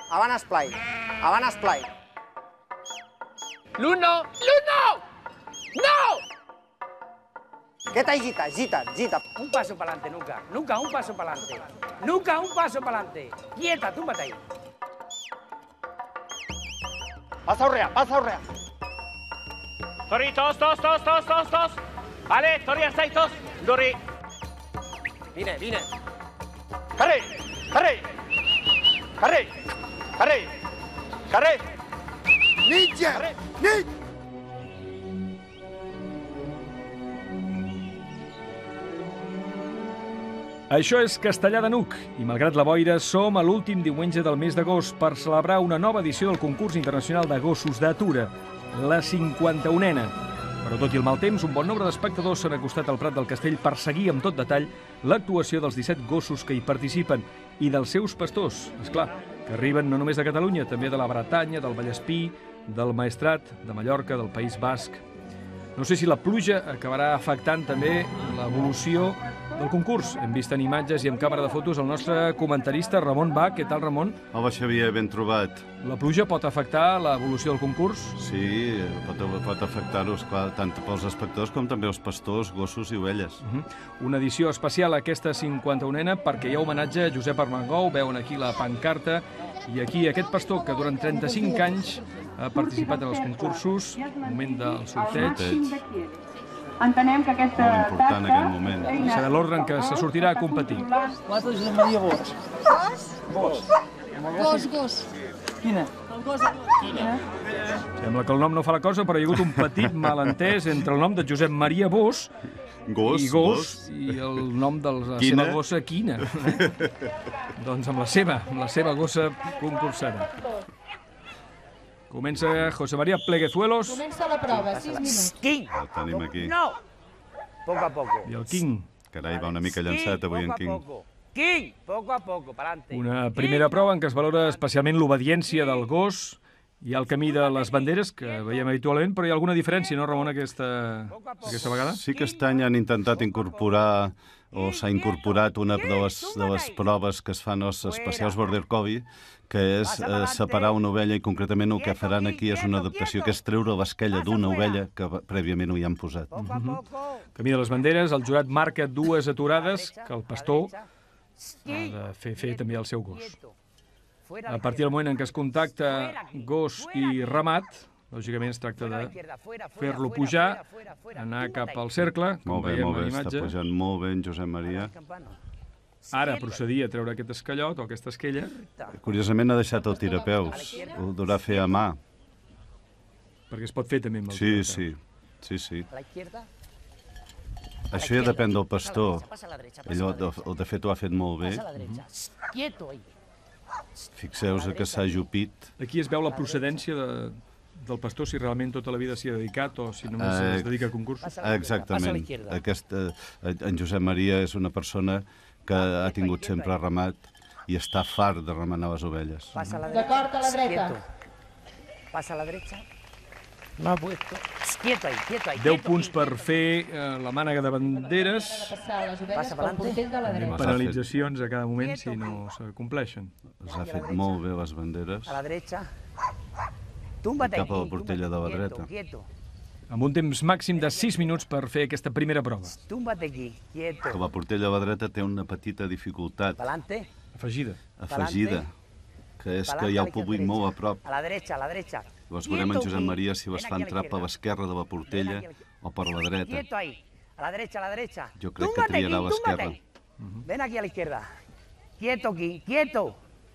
Avant esplai. Avant esplai. L'uno! L'uno! ¡No! Quieta y gita, gita, gita. Un paso para adelante, nunca. Nunca un paso para adelante. Nunca un paso para adelante. Quieta, túmbate ahí. Pasa Urrea, pasa Urrea. Tori, tos. Vale, Tori, estáis tos. Dori. Vine, vine. Carrer, carrer. Carrer, carrer. Carrer. Ninja! Ninja! Això és Castellar de Nuc i, malgrat la boira, som a l'últim diumenge del mes d'agost per celebrar una nova edició del concurs internacional de gossos d'atura, la 51a. Però tot i el mal temps, un bon nombre d'espectadors s'han acostat al Prat del Castell per seguir amb tot detall l'actuació dels 17 gossos que hi participen i dels seus pastors, és clar, que arriben no només de Catalunya, també de la Bretanya, del Vallespí, del Maestrat, de Mallorca, del País Basc. No sé si la pluja acabarà afectant també l'evolució del concurs. Hem vist en imatges i en càmera de fotos el nostre comentarista Ramon Bach. Què tal, Ramon? Hola, Xavier, ben trobat. La pluja pot afectar l'evolució del concurs? Sí, pot afectar-los, tant pels espectadors com també els pastors, gossos i ovelles. Una edició especial aquesta 51a perquè hi ha homenatge a Josep Armengou, veuen aquí la pancarta, i aquí aquest pastor que durant 35 anys ha participat en els concursos, moment del sorteig. Entenem que aquesta molt important aquest moment. Serà l'ordre en què se sortirà a competir. Quatre Josep Maria Bosch. Gos. Quina? Sembla que el nom no fa la cosa, però hi ha hagut un petit malentès entre el nom de Josep Maria Bosch i el nom de la seva gossa Quina. Doncs amb la seva gossa concursada. Comença José María Pleguezuelos. Comença la prova, 6 minuts. King. El tenim aquí. No. Poco a poco. I el King. Carai, va una mica llançat avui en King. King, poco a poco, para adelante. Una primera prova en què es valora especialment l'obediència del gos. Hi ha el camí de les banderes, que veiem habitualment, però hi ha alguna diferència, no, Ramon, aquesta vegada? Sí que aquest any han intentat incorporar, o s'ha incorporat una de les proves que es fan als especials Border Collie, que és separar una ovella, i concretament el que faran aquí és una adaptació, que és treure l'esquella d'una ovella que prèviament ho hi han posat. Camí de les banderes, el jurat marca 2 aturades que el pastor ha de fer també el seu gos. A partir del moment en què es contacta gos i ramat, lògicament es tracta de fer-lo pujar, anar cap al cercle, com veiem a l'imatge. Està pujant molt bé en Josep Maria. Ara procedir a treure aquest esquellot o aquesta esquella. Curiosament ha deixat el tirapeus, ho durà fer a mà. Perquè es pot fer també amb el tirapeu. Sí. Això ja depèn del pastor. Ell, de fet, ho ha fet molt bé. Fixeu-vos que s'ha ajupit. Aquí es veu la procedència del pastor, si realment tota la vida s'hi ha dedicat o si només es dedica a concursos. Exactament. En Josep Maria és una persona que ha tingut sempre ramat i està fart de remenar les ovelles. D'acord, a la dreta. Passa a la dreta. No ha puesto. Quieto ahí. 10 punts per fer la mànega de banderes. Passa pel portell de la dreta. Penalitzacions a cada moment si no s'acompleixen. Les ha fet molt bé, les banderes. A la dreta. Túmbate cap a la portella de la dreta. Amb un temps màxim de 6 minuts per fer aquesta primera prova. Túmbate aquí, quieto. Que la portella de la dreta té una petita dificultat. Afegida, que és que hi ha el públic molt a prop. A la dreta. Llavors veurem en Josep Maria si les fa entrar per l'esquerra de la portella o per la dreta. Quieto ahí. A la dreta. Jo crec que triarà l'esquerra. Ven aquí a la izquierda. Quieto aquí, quieto.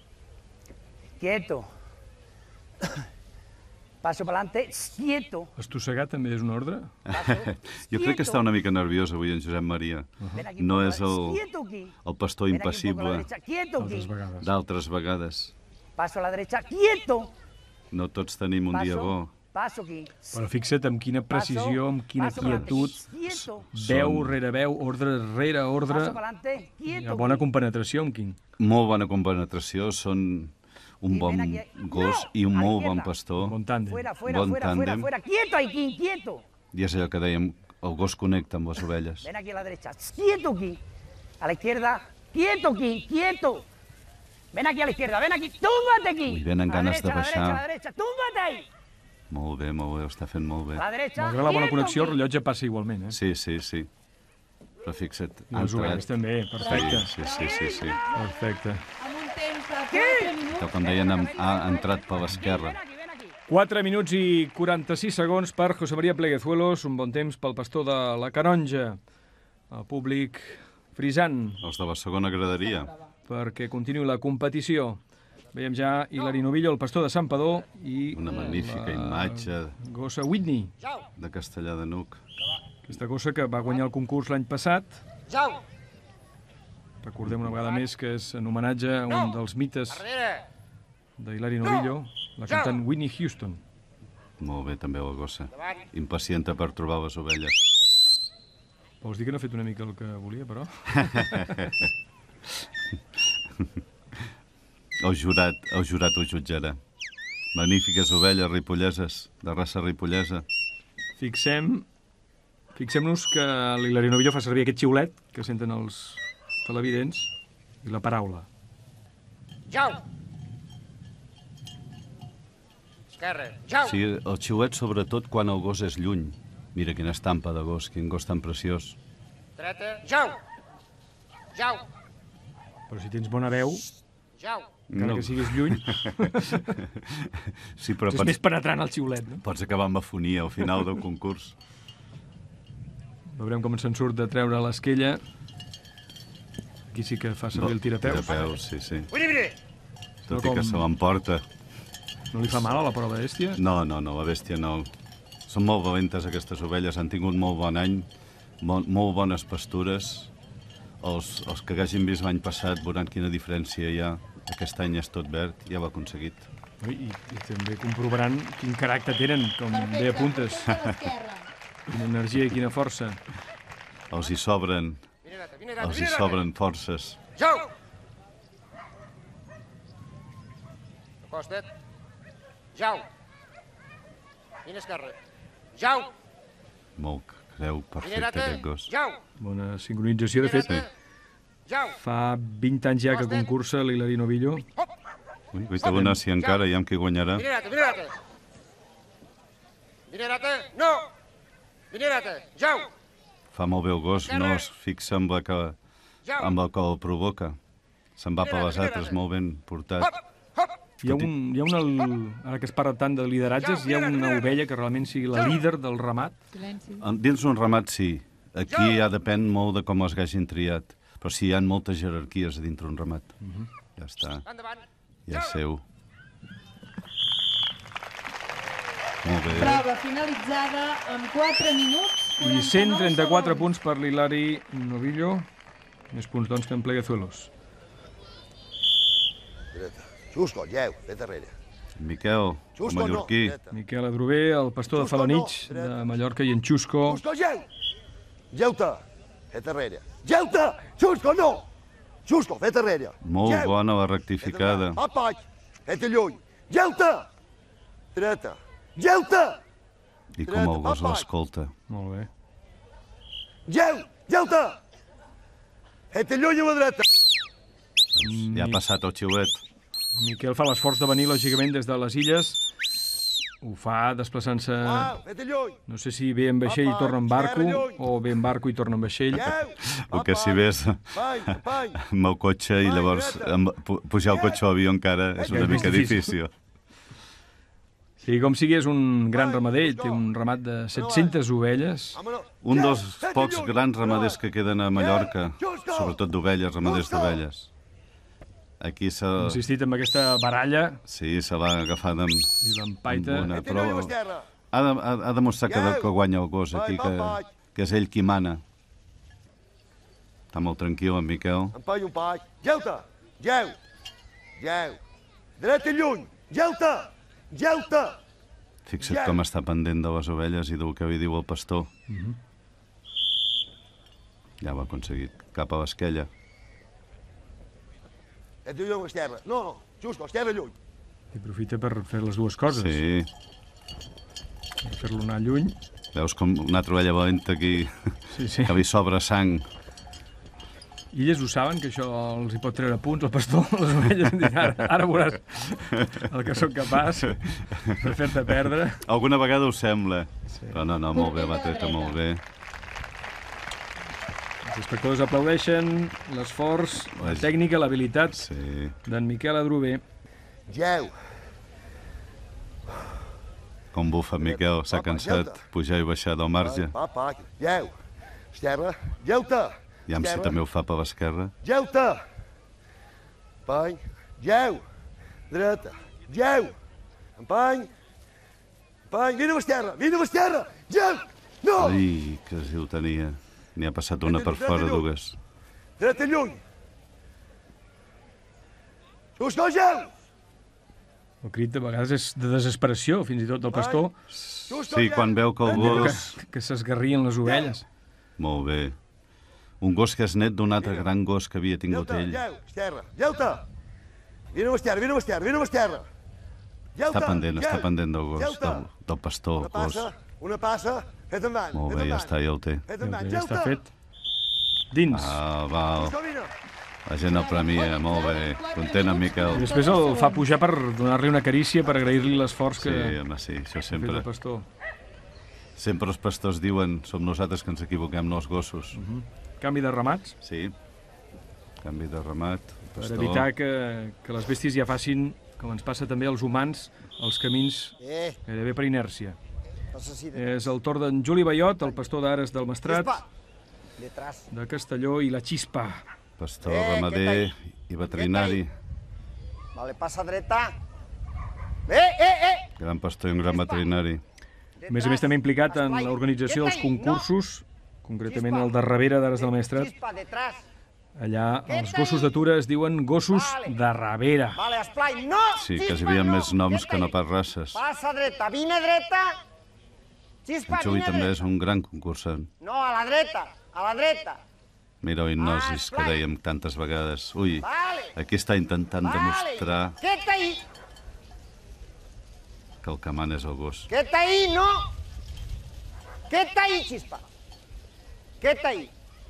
Passo per adelante, quieto. Estossegar també és un ordre? Jo crec que està una mica nerviós avui en Josep Maria. No és el pastor impassible d'altres vegades. Passo a la dreta, quieto. No tots tenim un dia bo. Passo aquí. Però fixa't amb quina precisió, amb quina quietud, veu rere veu, ordre rere ordre. Hi ha bona compenetració amb King. Molt bona compenetració, són un bon gos i un molt bon pastor. Bon tàndem. Fuera. Quieto ahí, King, quieto. I és allò que dèiem, el gos connecta amb les ovelles. Ven aquí a la dreta. Quieto aquí. A la izquierda. Quieto aquí, quieto. Ven aquí a la izquierda, ven aquí, túmbate aquí. Ui, venen A la ganes de derecha, a la baixar. derecha, a la derecha, túmbate ahí. Molt bé, ho està fent molt bé. A la derecha. Malgrat la bona quieto connexió, el aquí. rellotge passa igualment, eh? Sí. Però fixa't, I les ovelles també, perfecte. Sí. Perfecte. Amb un temps de 4 minuts. Que, com deien, ha entrat per l'esquerra. 4 minuts i 46 segons per José María Pleguezuelos, un bon temps pel pastor de la Canonja. El públic frisant Els de la segona graderia. perquè continuï la competició. Veiem ja Hilari Novillo, el pastor de Santpedor, i Una magnífica imatge gossa Whitney, de Castellar de Nuc. aquesta gossa que va guanyar el concurs l'any passat. Jau. Recordem una vegada més que és en homenatge a un dels mites d'Hilari Novillo, la cantant Whitney Houston. Molt bé, també la gossa. Impacienta per trobar les ovelles. Vols dir que no ha fet una mica el que volia, però? El jurat ho jutjarà. Magnífiques ovelles ripolleses, de raça ripollesa. Fixem-nos que l'Hilari Novillo fa servir aquest xiulet que senten els televidents i la paraula. Jau. Esquerra. Jau. Sí, el xiulet sobretot quan el gos és lluny. Mira quina estampa de gos, quin gos tan preciós. Dreta. Jau. Jau. Però si tens bona veu, Jau. encara que siguis lluny, Sí, però és més penetrant el xiulet, no? pots acabar amb afonia al final del concurs. Veurem com se'n surt de treure l'esquella. Aquí sí que fa servir el tirapeus. Tirapeus, sí. Vine. Tot i que se l'emporta. No li fa mal a la prova bèstia? No, la bèstia no. Són molt valentes aquestes ovelles, han tingut molt bon any, molt bones pastures. Els que hagin vist l'any passat veuran quina diferència hi ha. Aquest any és tot verd, ja ho ha aconseguit. I també comprovaran quin caràcter tenen, com bé apuntes. A l'esquerra. Quina energia i quina força. Els hi sobren forces. Jau. Acosta't. Jau. Vine esquerra. Jau. Molt creu perfecte aquest gos. Jau. Bona sincronització, de fet. Jau. Fa 20 anys ja que concursa l'Hilari Novillo. Ui, té bona si encara, ja amb qui guanyarà. Vine dreta. No. Vine dreta. Jau. Fa molt bé el gos, no es fixa amb el que el provoca. Se'n va per les altres, molt ben portat. Hi ha ara que es parla tant de lideratges, hi ha una ovella que realment sigui la líder del ramat. Dins un ramat, sí. Aquí ja depèn molt de com els hagin triat. Però sí, hi ha moltes jerarquies dintre un ramat. Ja està. Ja és seu. Molt bé. Prova finalitzada amb 4 minuts. I 134 punts per l'Hilari Novillo. Més punts, doncs, que en Pleguezuelos. Xusco, lleu, ve darrere. Miquel, el mallorquí. Miquel Adrover, el pastor de Falanich, de Mallorca, i en Xusco. Xusco, lleu. Lleu-te. Ve darrere. Lleu-te. Xusco, no. Xusco, ve darrere. Molt bona la rectificada. Apaig. Ve-te lluny. Lleu-te. Dreta. Lleu-te. I com el gos l'escolta. Molt bé. Lleu-te. Ve-te lluny a la dreta. Ja ha passat el xiulet. Miquel fa l'esforç de venir, lògicament, des de les illes. Ho fa desplaçant-se, Ve-te lluny. no sé si ve en vaixell i torna en barco, o ve en barco i torna en vaixell. El que si ves amb el cotxe i llavors pujar el cotxe a l'avió encara és una mica difícil. Sí, com sigui, és un gran ramader, té un ramat de 700 ovelles. Un dels pocs grans ramaders que queden a Mallorca, sobretot d'ovelles, ramaders d'ovelles. Aquí s'ha... Hem insistit amb aquesta baralla Sí, se l'ha agafat amb i l'empaita. una prova. Ha demostrat que guanya el gos aquí, que és ell qui mana. Està molt tranquil, en Miquel. Empany un paig. Lleu-te. Lleu. Dreta i lluny. Lleu-te. Fixa't com està pendent de les ovelles i del que li diu el pastor. Ja ho ha aconseguit. Cap a l'esquella. Et diu lluny a esquerra. No, Xusco, esquerra lluny. I aprofita per fer les dues coses. Sí. Fer-lo anar lluny. Veus com una altra ovella valenta aquí, Sí. que li sobra sang. I ells ho saben, que això els hi pot treure punts, el pastor, les ovelles, ara veuràs el que sóc capaç de fer-te perdre. Alguna vegada ho sembla. Però no, molt bé, va treta molt bé. Els espectadors aplaudeixen l'esforç, la tècnica, l'habilitat d'en Miquel Adrover. Geu. Com bufa Miquel, s'ha cansat pujar i baixar del marge. Geu. Esquerra. Geu-te. Aviam si també ho fa per l'esquerra. Geu-te. Empany. Geu. Dreta. Geu. Empany. Empany. Vine a l'esquerra. Vine a l'esquerra. Geu. No! Ai, que si ho tenia. N'hi ha passat una per fora, dues. Dreta lluny. Xusco, geu. El crit de vegades és de desesperació, fins i tot del pastor. Sí, quan veu que el gos... Que s'esgarrien les ovelles. Molt bé. Un gos que és net d'un altre gran gos que havia tingut ell. Geu, esquerra. Geu-te. Vine a l'esquerra, vine a l'esquerra, vine a l'esquerra. Està pendent del gos, del pastor, el gos. Una passa, fet endavant. Molt bé, ja està, ja el té. Ja està fet. Dins. Ah, val. La gent el premia, molt bé. Content amb Miquel. I després el fa pujar per donar-li una carícia, per agrair-li l'esforç que Sí, home, sí, això ha fet sempre. el pastor. Sempre els pastors diuen, som nosaltres que ens equivoquem, no els gossos. Canvi de ramats, Sí. Canvi de ramat, per pastor. evitar que les bèsties ja facin, com ens passa també als humans, els camins gairebé per inèrcia. És el torn d'en Juli Baiot, el pastor d'Ares del Maestrat, de Castelló, i la Xispa. Pastor, ramader i veterinari. Vale, passa dreta. Gran pastor i un gran veterinari. A més també implicat en l'organització dels concursos, concretament el de Ravera d'Ares del Maestrat. Chispa, detrás. Allà els gossos d'atura es diuen gossos de Ravera. Vale, esplai, no! Sí, que hi havia més noms que no pas races. Passa dreta, vine dreta. Chispa, En Juli vine també dreta. és un gran concursant. No, a la dreta, a la dreta. Mira, hipnosis, que dèiem tantes vegades. Ui, Vale. aquí està intentant demostrar Quieta ahí, que el que mana és el gos. quieta ahí, no. Quieta ahí, Chispa. Quieta ahí.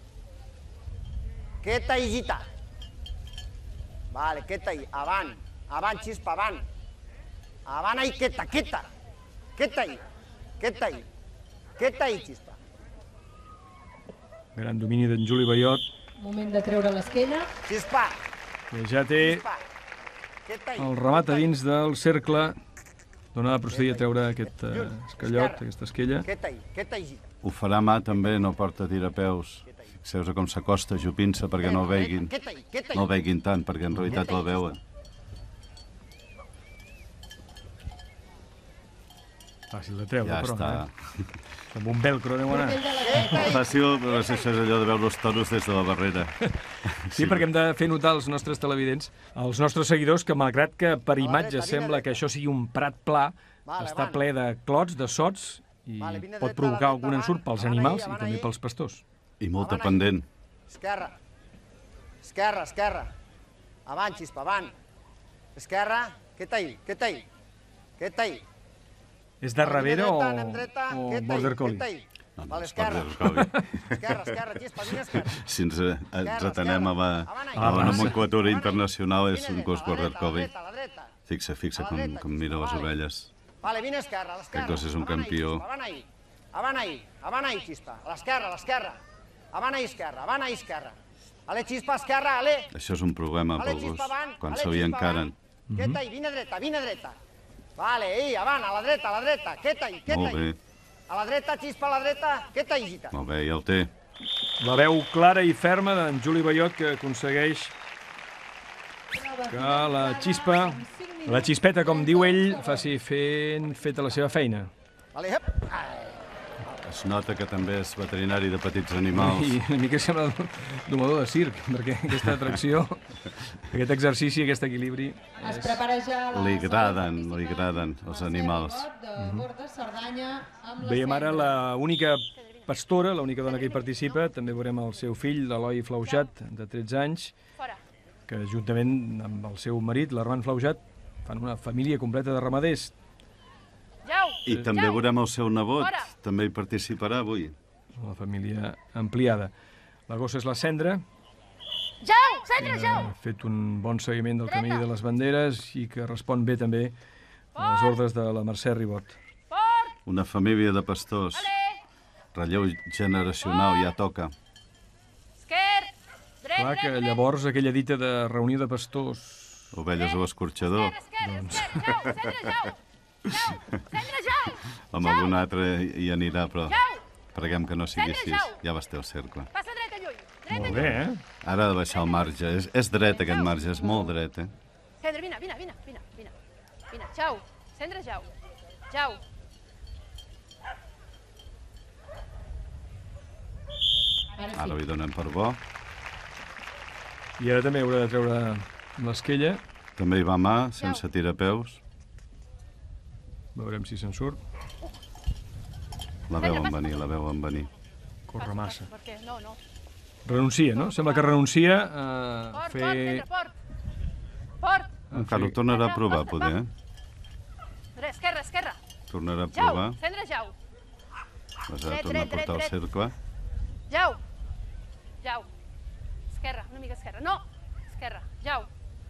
Quieta ahí, gita. Vale, quieta ahí, avant. Avant, Chispa, avant. Avant ahí, quieta, quieta. Quieta ahí. Quieta ahí. Quieta ahí, Chispa. Gran domini d'en Juli Baiot, Moment de treure l'esquella. Chispa. que ja té Chispa. Quieta ahí. el ramat a dins del cercle, d'on ha de procedir a treure aquest esquellot, aquesta esquella. Quieta ahí, gita. Ho farà mà també, no porta tirapeus. Fixeu-vos com s'acosta, jupint-se perquè no el veguin. Quieta ahí, quieta ahí. No el veguin tant, perquè en realitat el veuen. Fàcil de treure, Ja però. està. Amb un velcro deu anar. Fàcil, però això és allò de veure els toros des de la barrera. Sí, perquè hem de fer notar als nostres televidents, als nostres seguidors, que malgrat que per imatge sembla que això sigui un prat pla, està ple de clots, de sots, i pot provocar algun ensurt pels animals i també pels pastors. I molta pendent. Esquerra. Esquerra, esquerra. Avant, Chispa, avant. Esquerra. Quieta ahí, quieta ahí. Quieta ahí. És de Ravera o Quieta ahí, Border Collie? quieta ahí. No, Vale, és esquerra. Border Collie. Esquerra, esquerra, Chispa, vine esquerra. Si ens retenem a la raça. nomenclatura internacional, és un gos Border Collie. A la dreta. Fixa com mira les ovelles. Vale, vine esquerra, a l'esquerra. Aquest gos és un Avant ahí, campió. Chispa, Avant ahí. Avant ahí, avant ahí, Chispa. A l'esquerra, a l'esquerra. Avant ahí, esquerra, avant ahí, esquerra. Ale, Chispa, esquerra, ale. Això és un problema Ale, pel gos, Chispa, avant. quan Ale, se li Chispa, encaren. avant. Quieta ahí, vine dreta, vine dreta. Vale, ahí, avant, a la dreta, a la dreta. Quieta ahí, quieta Molt ahí. bé, A la dreta, Chispa, a la dreta. Quieta ahí, gita. molt bé, ja el té. La veu clara i ferma d'en Juli Baiot, que aconsegueix que la xispa, la xispeta, com diu ell, faci feta la seva feina. Vale, hep. Ai. Es nota que també és veterinari de petits animals. I una mica sembla domador de circ, perquè aquesta atracció, aquest exercici, aquest equilibri... Es prepara ja la Li agraden els animals. de Borda, Cerdanya, amb la Veiem ara cendra. l'única pastora, l'única dona que hi participa. També veurem el seu fill, l'Eloi Flaujat, de 13 anys, que juntament amb el seu marit, l'Armand Flaujat, fan una família completa de ramaders. I també veurem el seu nebot, també hi participarà avui. La família ampliada. La gossa és la cendra, Jau, centre, jau. Ha fet un bon seguiment del camí de les banderes i que respon bé també a les ordres de la Mercè Ribot. Una família de pastors. Relleu generacional, ja toca. Esquerp, dret, Clar que llavors aquella dita de reunió de pastors... Ovelles a l'escorxador. Amb algun altre hi anirà, però preguem que no sigui així. Ja vas té el cercle. Passa dreta, lluny. Molt bé, eh? Ara ha de baixar el marge. És dret, aquest marge, és molt dret, eh? Cendre, vine. Vine, jau. Cendre, jau. Jau. Ara li donem per bo. I ara també haurà de treure l'esquella. També hi va mà, sense tirapeus. Veurem si se'n surt. La veuen venir. Corre massa. Per què? No. Renuncia, no? Sembla que renuncia a fer... Port. Encara ho tornarà a provar, poder, eh? Esquerra. Tornarà a Jau, provar. cendre, jau. Vas a tornar a portar el cercle. Jau. Esquerra, una mica esquerra. No, esquerra. Jau.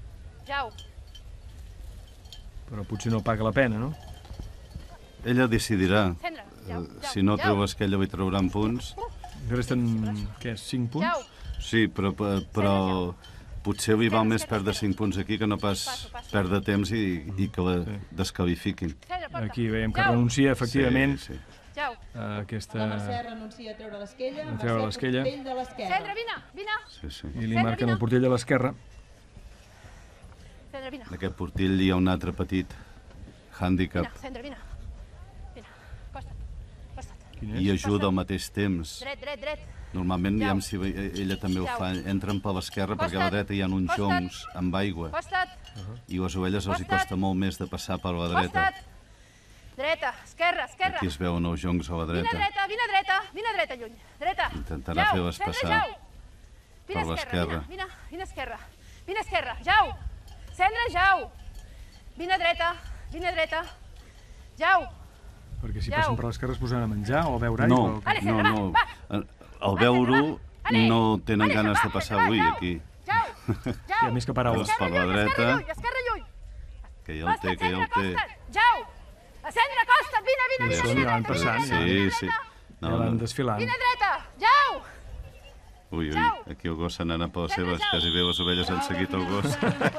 Però potser no paga la pena, no? Ella decidirà. Cendre, Si no trobes que ella li trauran punts... Que resten, què, 5 punts? Sí, però potser li val més perdre 5 punts aquí que no pas perdre temps i que la descalifiquin. Aquí veiem que renuncia, efectivament, Sí. a aquesta... La Mercè renuncia a treure l'esquella. A treure l'esquella. Portell de l'esquerra. Cendre, vine. Sí. I li marquen el portell de l'esquerra. Cendre, vine. En aquest portell hi ha un altre petit hàndicap Cendre, vine. Costa't. i ajuda al mateix temps. Dret. Normalment, diguem, si ella també ho fa, entren per l'esquerra perquè a la dreta hi ha uns joncs amb aigua Costa't. i les ovelles els hi costa molt més de passar per la dreta. Dreta, esquerra. Aquí es veuen els joncs a la Vine dreta. dreta, lluny. Dreta. Intentarà fer-les passar per l'esquerra. Vine esquerra. Jau. Cendre, jau. Vine dreta. Jau. Perquè si passen per l'esquerra es posaran a menjar o a beure aigua. No. Al veure-ho no tenen ganes de passar avui aquí. Hi ha més que paraules. Per la dreta, Esquerra, lluny. que ja el té. Jau. Cendre, costa't, vine. Ja van passant. Sí. Ja van desfilant. Vine dreta. Jau. Ui, aquí el gos se n'ha anat per les seves, quasi bé les ovelles han seguit el gos.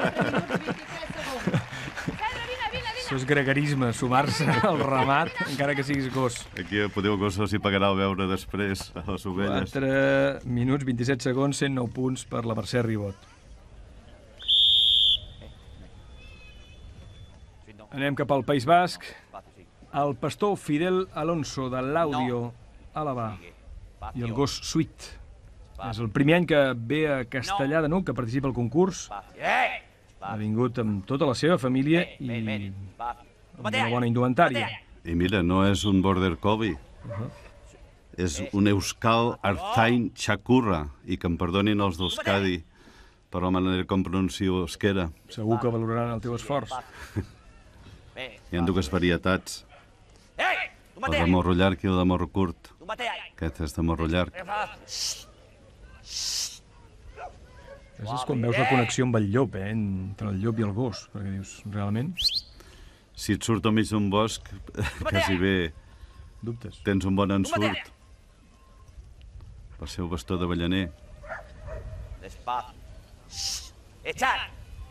Això és gregarisme, sumar-se al ramat, encara que siguis gos. Aquí podeu gos els hi pagarà el veure després a les ovelles. 4 minuts, 27 segons, 109 punts per la Mercè Ribot. Anem cap al País Basc. El pastor Fidel Alonso, de l'Àudio Àlava, i el gos Sweet. És el primer any que ve a Castellar de N'Hug, que participa al concurs. Ha vingut amb tota la seva família i amb una bona indumentària. I mira, no és un border collie. És un euskal artzain txakurra, i que em perdonin els d'Euskadi per la manera com pronuncio euskera. Segur que valoraran el teu esforç. Hi ha dues varietats. El de morro llarg i el de morro curt. Aquest és de morro llarg. És quan veus la connexió amb el llop, entre el llop i el gos, perquè dius, realment... Si et surt al mig d'un bosc, quasi bé dubtes. Tens un bon ensurt. Per ser el bastó de Ballaner. Despacio. Echar.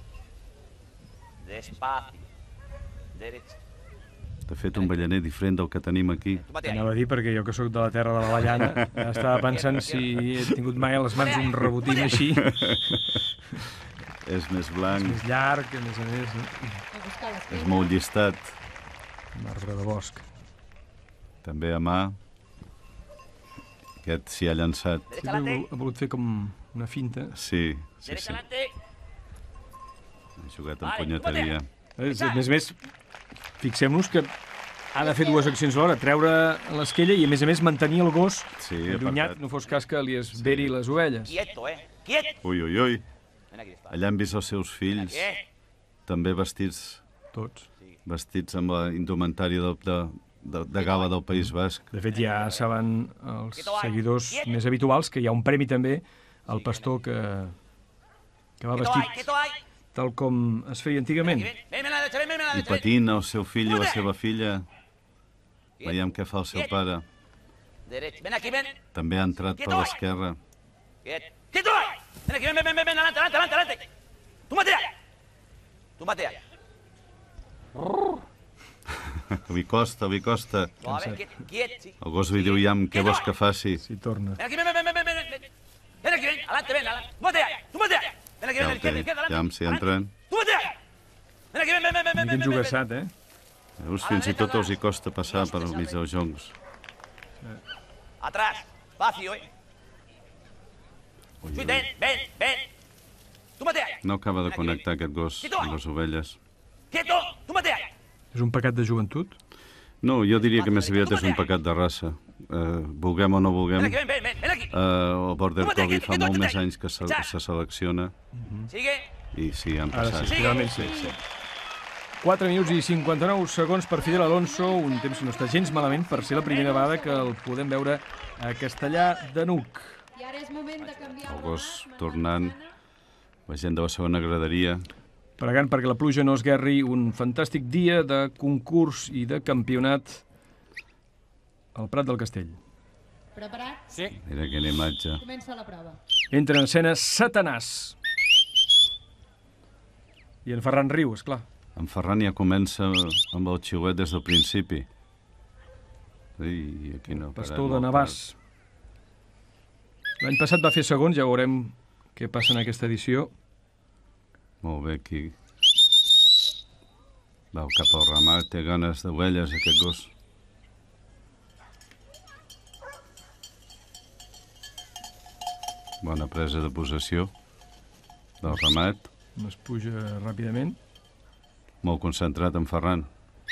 Despacio. Derecha. De fet, un ballaner diferent del que tenim aquí. Anava a dir, perquè jo que sóc de la terra de la Vallana, estava pensant si he tingut mai a les mans un rebotín així. És més blanc. És més llarg, a més. No? És molt llistat. Un arbre de bosc. També a mà. Aquest s'hi ha llançat. Ha volut fer com una finta. Sí. Ha jugat amb punyeteria. A més, fixem-nos que ha de fer dues accions alhora, treure l'esquella i, a més, mantenir el gos allunyat, no fos cas que li esveri les ovelles. Ui. Allà hem vist els seus fills, també vestits... Tots. Vestits amb la indumentària de gala del País Basc. De fet, ja saben els seguidors més habituals que hi ha un premi també al pastor que que va Quieto ahí, vestit quieto ahí. tal com es feia antigament. Ven a la derecha, ven a la I derecha. patina el seu fill i la seva filla. Veiem què fa el seu pare. Derecha. Ven aquí, ven. També ha entrat per l'esquerra. ¡Quieto ahí! Ven aquí, ven, adelante, adelante, adelante. Túmbate ahí. Túmbate ahí. Li costa. Suave, quieto, sí. El gos li diu, Iam, què vols que faci? Si torna. Ven aquí, ven. Ven aquí, ven, adelante, ven, adelante. Túmbate ahí. Ven aquí, Ja ven, el té. izquierda, Iam, si entren. Túmbate ahí. Ven aquí, ven. Quin jugassat, eh? Veus, fins i tot els hi costa passar per al mig dels joncs. Atrás, espacio, Ui, Sí, ui. ven. Túmbate ahí. No acaba de connectar aquest gos amb les ovelles. Quieto, túmbate ahí. És un pecat de joventut? No, jo diria que més aviat és un pecat de raça. Vulguem o no vulguem, Ven aquí, ven aquí. el Border Collie fa molt més anys que se selecciona Sigue. i sí, han Ara passat. sí, finalment sí. 4 minuts i 59 segons per Fidel Alonso, un temps que no està gens malament per ser la primera vegada que el podem veure a Castellar de Nuc. I ara és moment de canviar El gos tornant, la gent de la segona graderia. Pregant perquè la pluja no esguerri un fantàstic dia de concurs i de campionat al Prat del Castell. Preparats? Sí. Mira quina imatge. Comença la prova. Entra en escena Satanàs. I en Ferran riu, esclar. En Ferran ja comença amb el xiulet des del principi. I aquí no ha parat Pastor de molt Navàs. L'any passat va fer segons, ja veurem què passa en aquesta edició. tard. Molt bé, aquí. Va cap al ramat, té ganes d'ovelles, aquest gos. Bona presa de possessió del ramat. No es puja ràpidament. Molt concentrat en Ferran.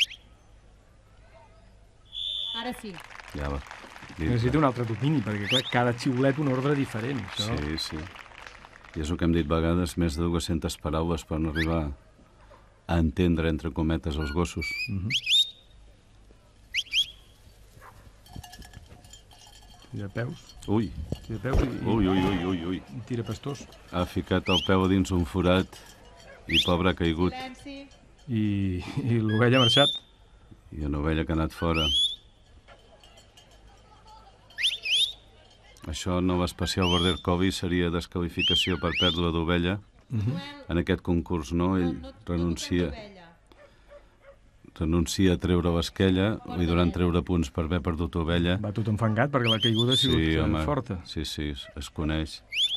Ara sí. Ja va. Necessita un altre domini, perquè clar, cada xiulet un ordre diferent. Això. Sí. I és el que hem dit vegades, més de 200 paraules per no arribar a entendre, entre cometes, els gossos. Tira peus. Ui, Tira peus ui. i tira pastors. Ha ficat el peu a dins un forat i pobre ha caigut. Silenci. I l'ovella ha marxat. I una ovella que ha anat fora. Això, nova especial Border Collie, seria desqualificació per pèrdua d'ovella. En aquest concurs, no? Ell renuncia a treure l'esquella, li donen treure punts per haver perdut ovella. Va tot enfangat perquè la caiguda ha sigut forta. Sí, es coneix.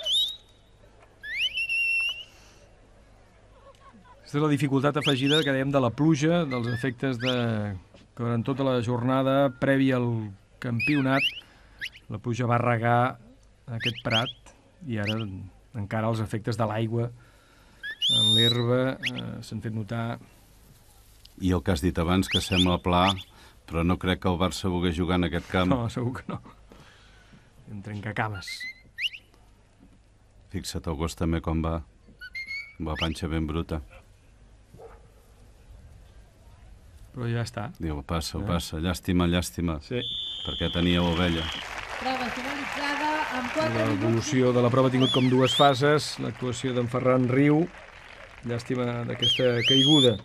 Aquesta és la dificultat afegida que dèiem de la pluja, dels efectes que durant tota la jornada prèvia al campionat la pluja va regar aquest prat i ara encara els efectes de l'aigua en l'herba s'han fet notar. I el que has dit abans, que sembla pla, però no crec que el Barça vulgui jugar en aquest camp. No, segur que no. En trencacames. Fixa't el gos també com va, amb la panxa ben bruta. Però ja està. Diu, passa, llàstima, Sí. perquè tenia ovella. Prova finalitzada amb 4 minuts. L'evolució de la prova ha tingut com dues fases. L'actuació d'en Ferran Riu. Llàstima d'aquesta caiguda.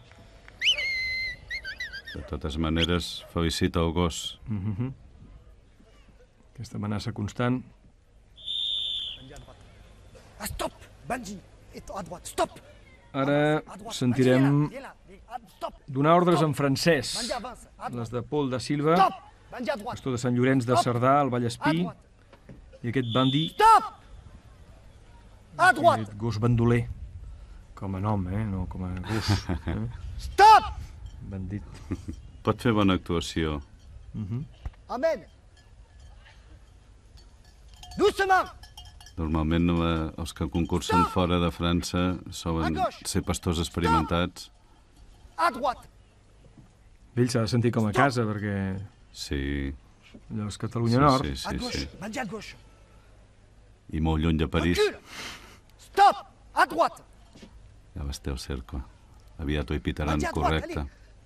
De totes maneres, felicita el gos. Aquesta amenaça constant. Stop, Benji. À droite, stop. Ara sentirem donar ordres en francès. Les de Paul da Silva, Benji à droite. pastor de Sant Llorenç de Cerdà, al Vallespí, i aquest Bandi, Stop. À droite. aquest gos bandoler, com a nom, no com a gos. Stop. Bandit. Pot fer bona actuació. Amen. Doucement. Normalment els que concursen fora de França solen ser pastors experimentats. À droite. Ell s'ha de sentir com a casa, perquè Sí, allò és Catalunya Nord. À gauche. Benji à gauche. I molt lluny de París. Recule. Stop. À droite. Ja vas té el cercle. Aviat ho hi pitaran Benji à droite, correcte.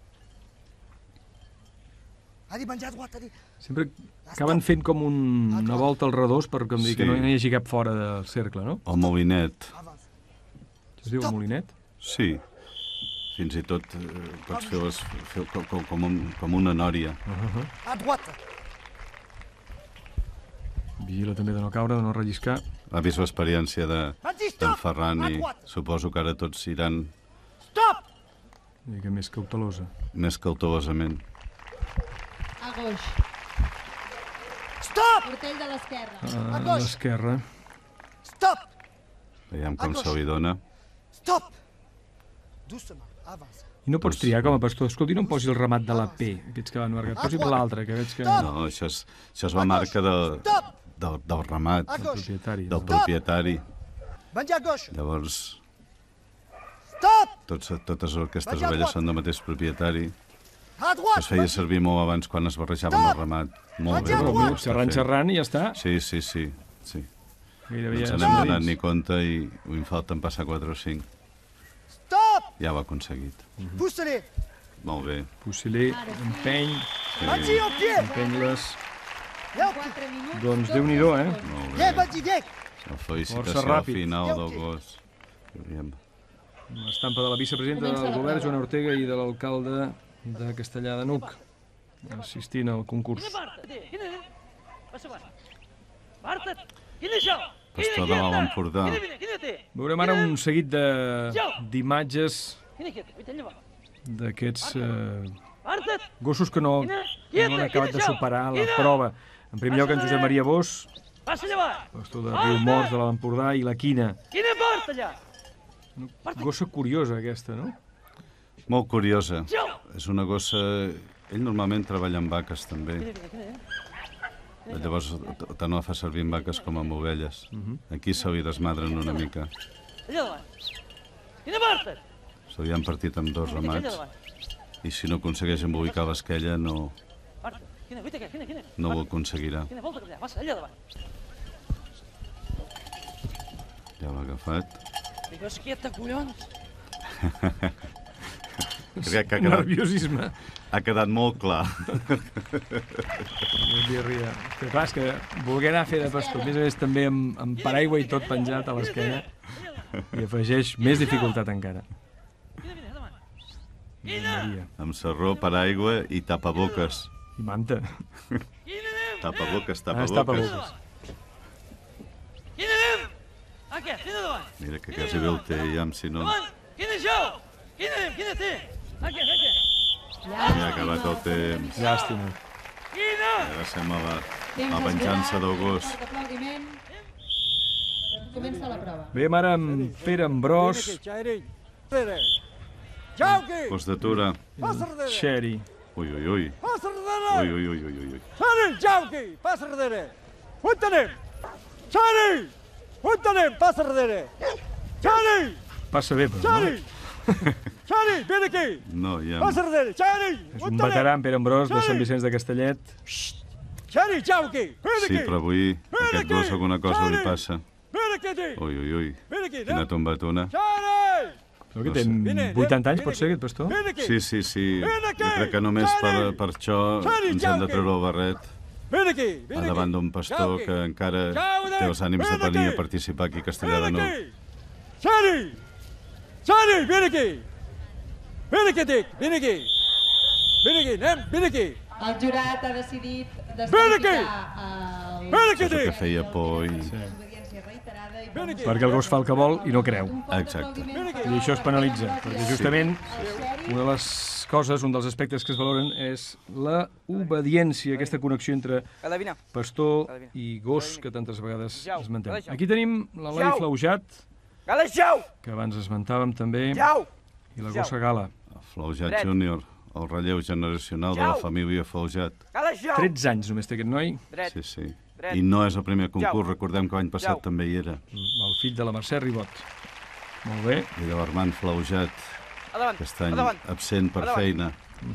Allez, Benji à droite, allez. Sempre acaben fent com una volta al redós per com dir que no hi hagi cap fora del cercle, no? El molinet. Avance. Es diu el Molinet? Sí. Fins i tot pots fer com una nòria. À droite. Vigila també de no caure, de no relliscar. Ha vist l'experiència d'en Ferran i suposo que ara tots iran Stop. Una mica més cautelosa. més cautelosament. A gauche. Stop. Portell de l'esquerra. A l'esquerra. Stop. Veiem com se li dona. Stop. Doucement, avance. I no pots triar com a pastor. Escolti, no em posis el remat de la P, aquests que van marcar. Posi'm l'altre, que veig que... No, això és la marca del ramat, Propietari. del propietari. Bandit à gauche. Llavors, Stop. totes aquestes ovelles són del mateix propietari. À droite. Es feia servir molt abans quan es barrejava amb el ramat. Molt bé, molt bé. Xerrant i ja està. Sí. Gairebé No ja ens n'hem donat ni compte i en falten passar 4 o 5. Stop. Ja ho ha aconseguit. Poussez-les. Molt bé. Fusiler, empeny, Bandit au pied. empeny-les. Viens. 4 minuts. Doncs Déu-n'hi-do, eh? Molt Viens, bé. bandit, viens. La felicitació Força ràpid. final del gos. L'estampa de la vicepresidenta del govern, Joana Ortega, i de l'alcalde de Castellar de n'Hug, assistint al concurs. Pastor de l'Alt Empordà. Veurem ara un seguit d'imatges d'aquests gossos que no han acabat de superar la prova. En primer lloc, en Josep Maria Bosch, pastor de Riumors, de l'Alt Empordà, i la Quina. Una gossa curiosa, aquesta, no? Molt curiosa. És una gossa... Ell normalment treballa amb vaques, també. Llavors, tant no la fa servir amb vaques com amb ovelles. Aquí se li desmadren una mica. Se li han partit amb 2 ramats. I si no aconsegueix embolicar l'esquella, no ho aconseguirà. Ja l'ha agafat. Digues quieta, collons. Crec que Nerviosisme. ha quedat molt clar. Que clar, és que voler anar a fer de pastor, a més també amb paraigua i tot penjat a l'esquena, i afegeix més dificultat encara. Maria. Amb sarró, paraigua i tapaboques. I manta. Tapaboques, Ah, és tapaboques. tapaboques. Mira que quasi bé el té, ja, si no... Ja ha acabat el temps. Llàstima. Ara sembla la venjança del gos. Aplaudiment. Comença la prova. Veiem ara amb Pere Ambrós, Gos d'atura. Xeri. Ui, ui, ui. Passa darrere. Ui, ui, ui, ui, ui. Xari, Jauki, passa darrere. On tenim? Xari! On tenim? Passa darrere. Xari! Passa bé, però, no? Xari! Xari, vine aquí. No, ja... Passa darrere. Xari! És un veterà, en Pere Ambrós, de Sant Vicenç de Castellet. Xari, Jauki, vine Sí, aquí. però avui aquest gos alguna cosa li passa. Vine aquí. Ui, ui, ui. Vine aquí. Quina tombatona. Xari! No, que té 80 anys, pot ser, aquest pastor? Vine aquí. Sí, sí, sí. Jo crec que només per això ens hem de treure el barret Vine aquí. a davant d'un pastor que encara té els ànims de venir a participar aquí a Castellar de n'Hug. Xari! Xari, vine aquí. Vine aquí, dic. Vine aquí. Vine aquí, anem. Vine aquí. El jurat ha decidit Vine aquí. desqualificar el... Vine aquí, Això que dic. feia por i... desobediència reiterada i... Vine aquí. Perquè el gos fa el que vol i no creu. Exacte. I això es penalitza, perquè justament una de les coses, un dels aspectes que es valoren és la obediència, aquesta connexió entre pastor i gos que tantes vegades esmentem. Aquí tenim l'Eloi Flaujat, que abans esmentàvem també, i la gossa Gala. Flaujat Júnior, el relleu generacional de la família Flaujat. 13 anys només té aquest noi, Sí, sí. I no és el primer concurs, recordem que l'any passat també hi era. el fill de la Mercè Ribot. Molt bé. I de l'Armand Flaujat, aquest any absent per feina.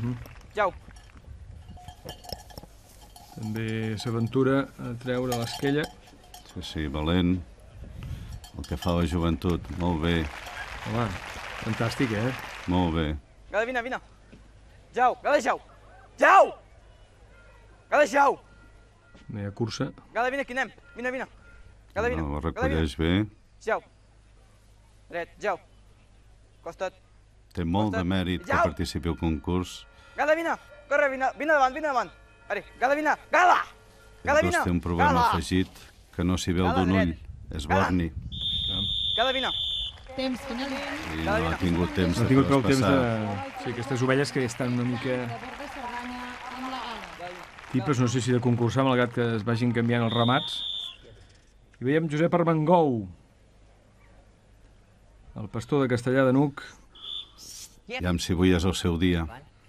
També s'aventura a treure l'esquella. Sí, sí, valent. El que fa la joventut. Molt bé, Home, fantàstic, eh? molt bé. Gala, vine. Jau, Gala, jau. Jau! Gala, jau. Meia cursa. Gala, vine aquí, anem. Vine. Gala, vine. No, ho recolleix bé. Jau. Dret, jau. Costa't. Té molt de mèrit que participi al concurs. Gala, vine. Corre, vine davant. Ari, Gala, vine. Gala! Gala, vine. Té un problema afegit, que no s'hi veu d'un ull. És borni. Gala, vine. Temps finalment. I no ha tingut temps No ha de tingut prou temps traspassar. de... Sí, aquestes ovelles que estan una mica... Labor de Cerdanya amb la ala. tipes, no sé si de concursar, malgrat que es vagin canviant els ramats. I veiem Josep Armengou, el pastor de Castellar de Nuc. Aviam si avui és el seu dia.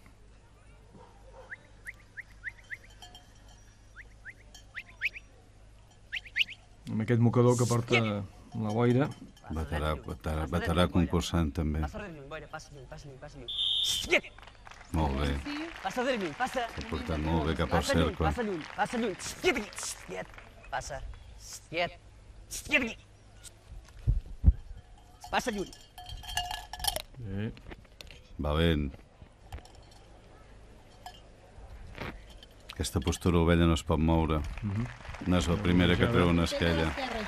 Amb aquest mocador que porta la boira. Veterà concursant, també. Passa de lluny, boira, passa lluny. Molt bé. Passa de lluny, passa. S'ha portat molt bé cap al cercle. Passa lluny. Quiet aquí. Quiet. Passa. Quiet. Quiet aquí. Passa lluny. Sí. Valent. Aquesta postura ovella no es pot moure. No és la primera que treu una esquella.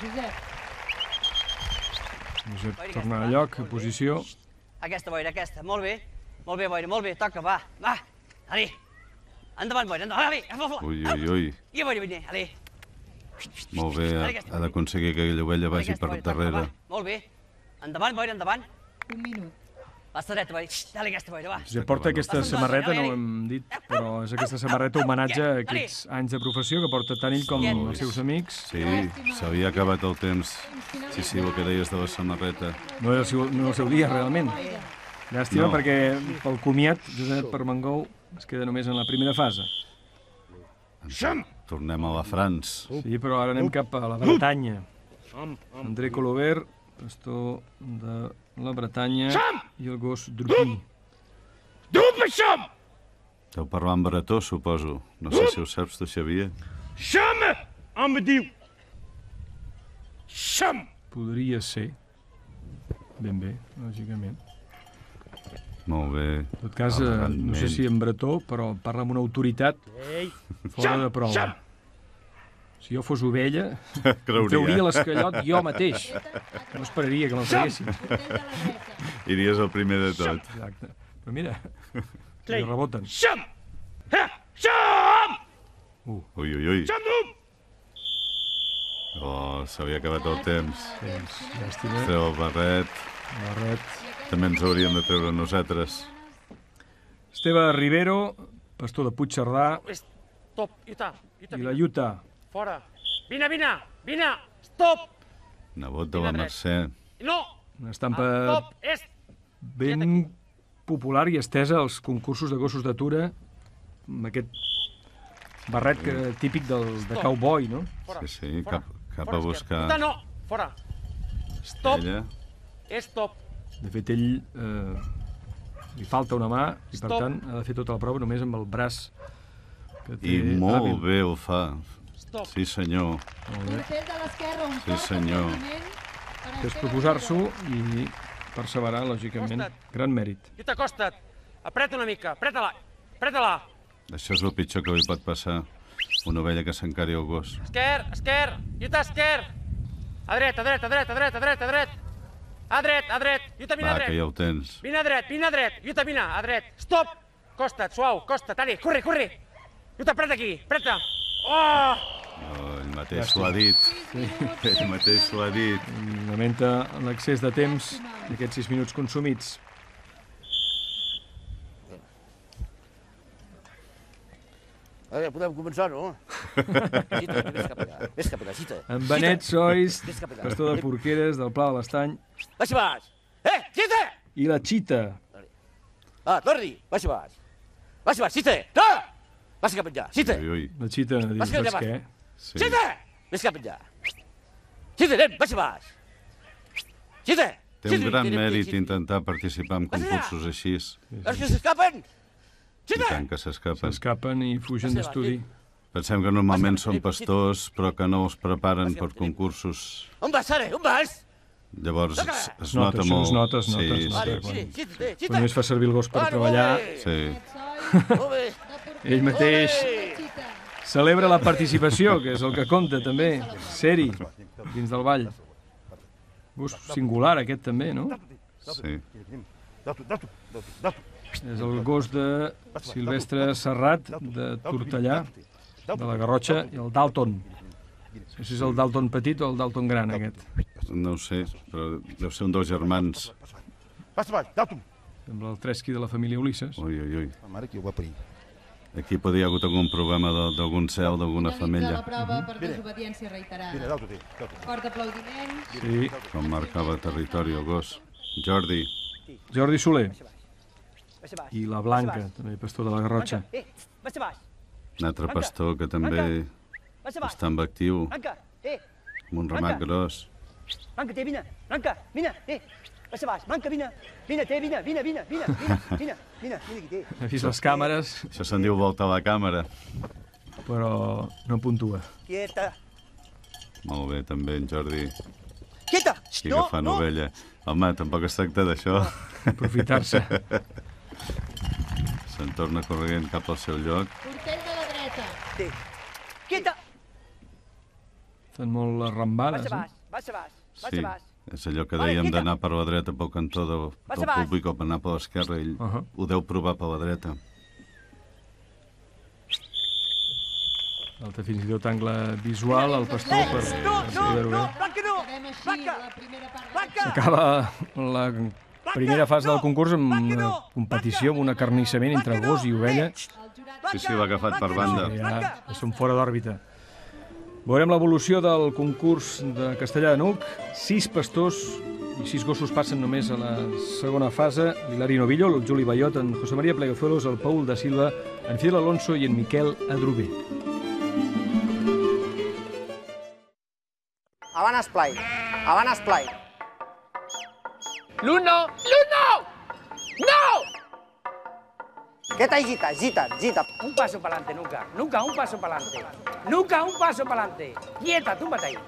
Josep torna a lloc, a posició. Aquesta, boira, aquesta. Molt bé. Molt bé, boira, molt bé. Toca, va. Va. Ali. Endavant, boira, endavant. Ali, agafa-la. Ui, ui, ui. I boira, vine. Ali. Molt bé, ha d'aconseguir que aquella ovella vagi per darrere. Molt bé. Endavant, boira, endavant. Un minut. Passa dreta, boira. Dale aquesta, boira, va. Josep porta aquesta samarreta, no ho hem dit, però és aquesta samarreta homenatge a aquests anys de professió que porta tant ell com els seus amics. Sí, s'havia acabat el temps. Sí, sí, el que deies de la samarreta. No és el seu dia, realment. Llàstima, No. perquè pel comiat, Josep Armengou es queda només en la primera fase. Tornem a la France. Sí, però ara anem cap a la Bretanya. André Colobert, pastor de la Bretanya, i el gos Drupi. Deu parlar en bretó, suposo. No sé si ho saps, tu, Xavier. Podria ser. Ben bé, lògicament. Molt bé. En tot cas, no sé si en bretó, però parla amb una autoritat fora de prova. Si jo fos ovella, em trauria l'esquellot jo mateix. No esperaria que me'l traguessin. Iries el primer de tot. Exacte. Però mira, li reboten. Ui, ui, ui. Oh, s'havia acabat el temps. Llàstima. Treu el barret. També ens hauríem de treure nosaltres. Esteve Rivero, pastor de Puigcerdà, Stop, Utah. i la Utah. Fora. Vine, vine, vine. Stop. Nebot de la Mercè. No. Una estampa Stop. És. ben popular i estesa als concursos de gossos d'atura, amb aquest barret típic de cowboy, no? Sí, sí, cap a buscar Utah, no. Fora. Stop. ella. Stop. De fet, ell li falta una mà i, per tant, ha de fer tota la prova només amb el braç que té I molt hàbil. bé ho fa. Sí, senyor. Torcell de l'esquerra, un Sí, senyor. És proposar-s'ho i perseverar, lògicament. Gran mèrit. Utah, acosta't. Apreta una mica. Apreta-la. Apreta-la. Això és el pitjor que li pot passar. Una ovella que s'encari al gos. Esquer, esquer. Utah, esquer. A dret, a dret, a dret, a dret, a dret, a dret. A dret, a dret. Utah, vine a Va, dret. que ja ho tens. Vine a dret, vine a dret. Utah, vine, a dret. Stop. Costa't, suau, costa't. Ali, corre, corre. Utah, apreta aquí, apreta. Oh! Oh, ell mateix s'ho ha dit. Ell mateix s'ho ha dit. Lamenta l'excés de temps d'aquests 6 minuts consumits. Podem començar, no? Vés cap allà, Cita. En Benet Sois, pastor de Porqueres, del Pla de l'Estany, Baixa baix. Cita! i la Chita. Torni, baixa baix. Baixa baix, Cita! No! Baixa cap allà, Cita! Ui, ui. La Chita dins l'esquer. Sí. Cita! Vés cap allà. Cita, nen, baixa baix. Cita! Té un gran mèrit intentar participar en concursos així. Els que s'escapen! I tant que s'escapen. S'escapen i fugen d'estudi. Pensem que normalment són pastors, però que no els preparen per concursos. On vas, ara? On vas? Llavors es Nota, nota això molt. es nota, es nota. Sí, Vale, sí. Cita, Quan només fa servir el gos per treballar, Sí. Molt bé. ell mateix celebra la participació, que és el que compta també. Ser-hi, dins del ball. Gos singular aquest també, no? Sí. És el gos de Silvestre Serrat, de Tortellà, de la Garrotxa, i el Dalton. No sé si és el Dalton petit o el Dalton gran, aquest. No ho sé, però deu ser un dels germans. Sembla el Tresqui de la família Ulisses. Ui, ui, ui. Aquí podria haver hagut algun problema d'algun cel, d'alguna Finalitza femella. la prova per desobediència reiterada. Fort aplaudiment. Sí, Com marcava territori el gos. Jordi. Jordi Soler. I la Blanca, també pastor de la Garrotxa. Un altre pastor que també està en actiu, amb un ramat gros. Blanca, té, vine. Blanca, vine, té. Baixa baix. Blanca, vine. Vine, té, vine aquí, té. He vist les càmeres, Això se'n diu volta a la càmera. però no puntua. Quieta. Molt bé, també, en Jordi. Quieta. Aquí agafant ovella. Home, tampoc es tracta d'això. Aprofitar-se. Se'n torna corrent cap al seu lloc. Portell de la dreta. Té. Quieta. Fan molt les rambades, Baixa eh? baix. Baixa baix. Sí, Baixa baix. és allò que dèiem d'anar per la dreta pel cantó del públic o per anar per l'esquerra. Ell ho deu provar per la dreta. Falta fins i tot angle visual al pastor per saber-ho bé. Blanca, no. Acabem així la primera part. S'acaba la primera fase del concurs amb una competició, amb un acarnissament entre gos i ovella. Sí, sí, l'ha agafat per banda. Ja són fora d'òrbita. Veurem l'evolució del concurs de Castellà de Nuc. 6 pastors i 6 gossos passen només a la segona fase. L'Hilari Novillo, el Juli Bayot, en José María Plegazuelos, el Paul da Silva, en Fidel Alonso i en Miquel Adrover. Avant esplai. Avant esplai. L'uno! L'uno! No! Quieta y gita, gita, gita. Un paso para adelante, nunca. Nunca un paso para adelante. Nunca un paso para adelante. Quieta, túmbate ahí.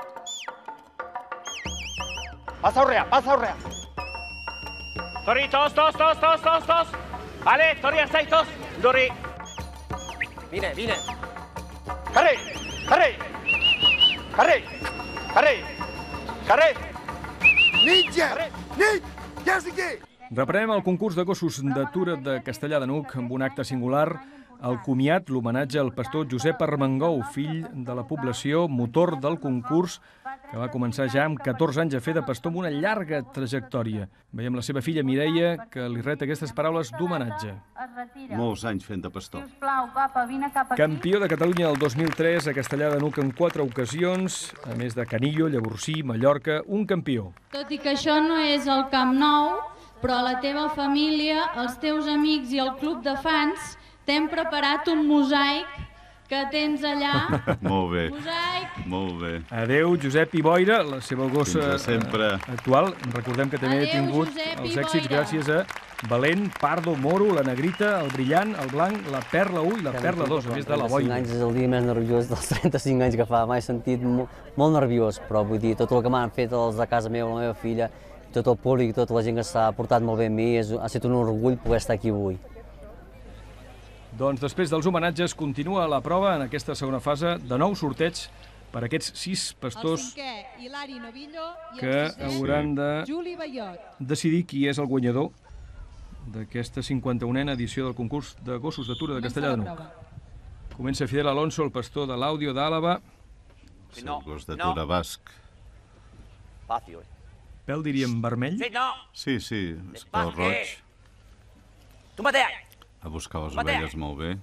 Pasa Urrea, pasa Urrea. Tori, tos. Vale, Tori, estáis tos. Dori. Vine. Carré, carré. Carré, carré. Carré. Ninja! Ninja! Ja sé què! Reprenem el concurs de gossos d'atura de Castellà de Nuc amb un acte singular, el comiat, l'homenatge al pastor Josep Armengou, fill de la població, motor del concurs, que va començar ja amb 14 anys a fer de pastor amb una llarga trajectòria. Veiem la seva filla Mireia, que li ret aquestes paraules d'homenatge. Molts anys fent de pastor. Campió de Catalunya el 2003 a Castellà de Nuc en 4 ocasions, a més de Canillo, Llavorsí, Mallorca, un campió. Tot i que això no és el Camp Nou, però la teva família, els teus amics i el club de fans t'hem preparat un mosaic que tens allà. Molt bé, Mosaic. molt bé. Adéu, Josep i Boira, la seva gossa Fins a sempre. actual. Recordem que també ha Adéu, tingut Josep i els èxits Boira. gràcies a Valent, Pardo, Moro, la Negrita, el Brillant, el Blanc, la Perla 1 i la Perla 2, a més de la 35 Boira. anys és el dia més nerviós dels 35 anys que fa. M'he sentit molt nerviós, però vull dir, tot el que m'han fet els de casa meva, la meva filla, tot el públic, tota la gent que s'ha portat molt bé amb mi, ha estat un orgull poder estar aquí avui. Doncs després dels homenatges continua la prova en aquesta segona fase de nou sorteig per aquests 6 El pastors cinquè, Hilari Novillo, i que el sisè, hauran de Juli Bayot. decidir qui és el guanyador d'aquesta 51a edició del concurs de gossos d'atura de Castellà de Nuc. Comença Fidel Alonso, el pastor de l'Àudio d'Àlava. És el gos d'atura basc. Fácil. Pèl, diríem, vermell. Sí, no. Sí, sí, és pèl roig. Túmbate ahí. A buscar les ovelles molt bé.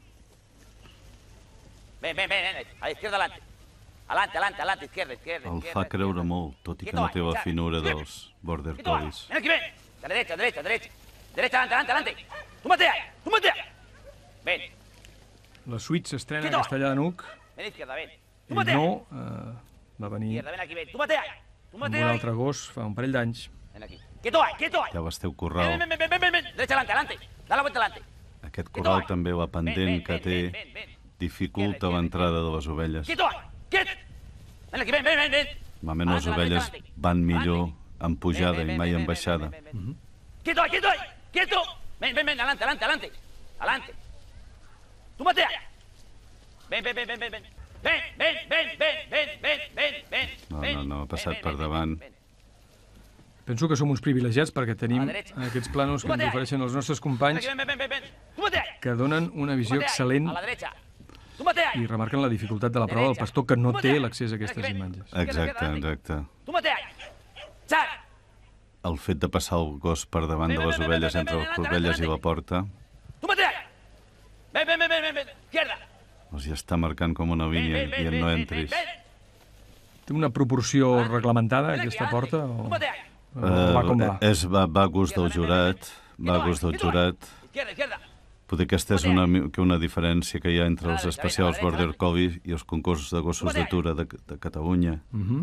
Ven. A la izquierda adelante. Adelante, izquierda. El fa creure molt, tot i que no té la finura dels Border Collies. Ven aquí, ven. A la derecha. Derecha, adelante. Túmbate ahí. Ven. La suite s'estrena a Castellà de Nuc. Ven izquierda, ven. Ell Túmbate ahí. no, va venir Izquierda, ven aquí, ven. Túmbate ahí. amb un altre gos fa un parell d'anys. Ven aquí. Quieto ahí. Ja l'esteu corral. Ven. Derecha, adelante. Da la vuelta adelante. Aquest corral també, la pendent que té, dificulta l'entrada de les ovelles. Quieto ahí. Quieto. Ven aquí, ven. Normalment les ovelles van millor en pujada i mai en baixada. Quieto ahí. Quieto. Ven, adelante. Túmbate ahí. Ven. No, ha passat per davant. Penso que som uns privilegiats perquè tenim aquests plànols que ens ofereixen els nostres companys que donen una visió excel·lent i remarquen la dificultat de la prova del pastor que no té l'accés a aquestes imatges. Exacte. El fet de passar el gos per davant de les ovelles entre les ovelles i la porta els ja està marcant com una vinya i no entris. Té una proporció reglamentada, aquesta porta? O va com va? Va a gust del jurat, Potser aquesta és una diferència que hi ha entre els especials Border Collie i els concursos de gossos d'atura de Catalunya.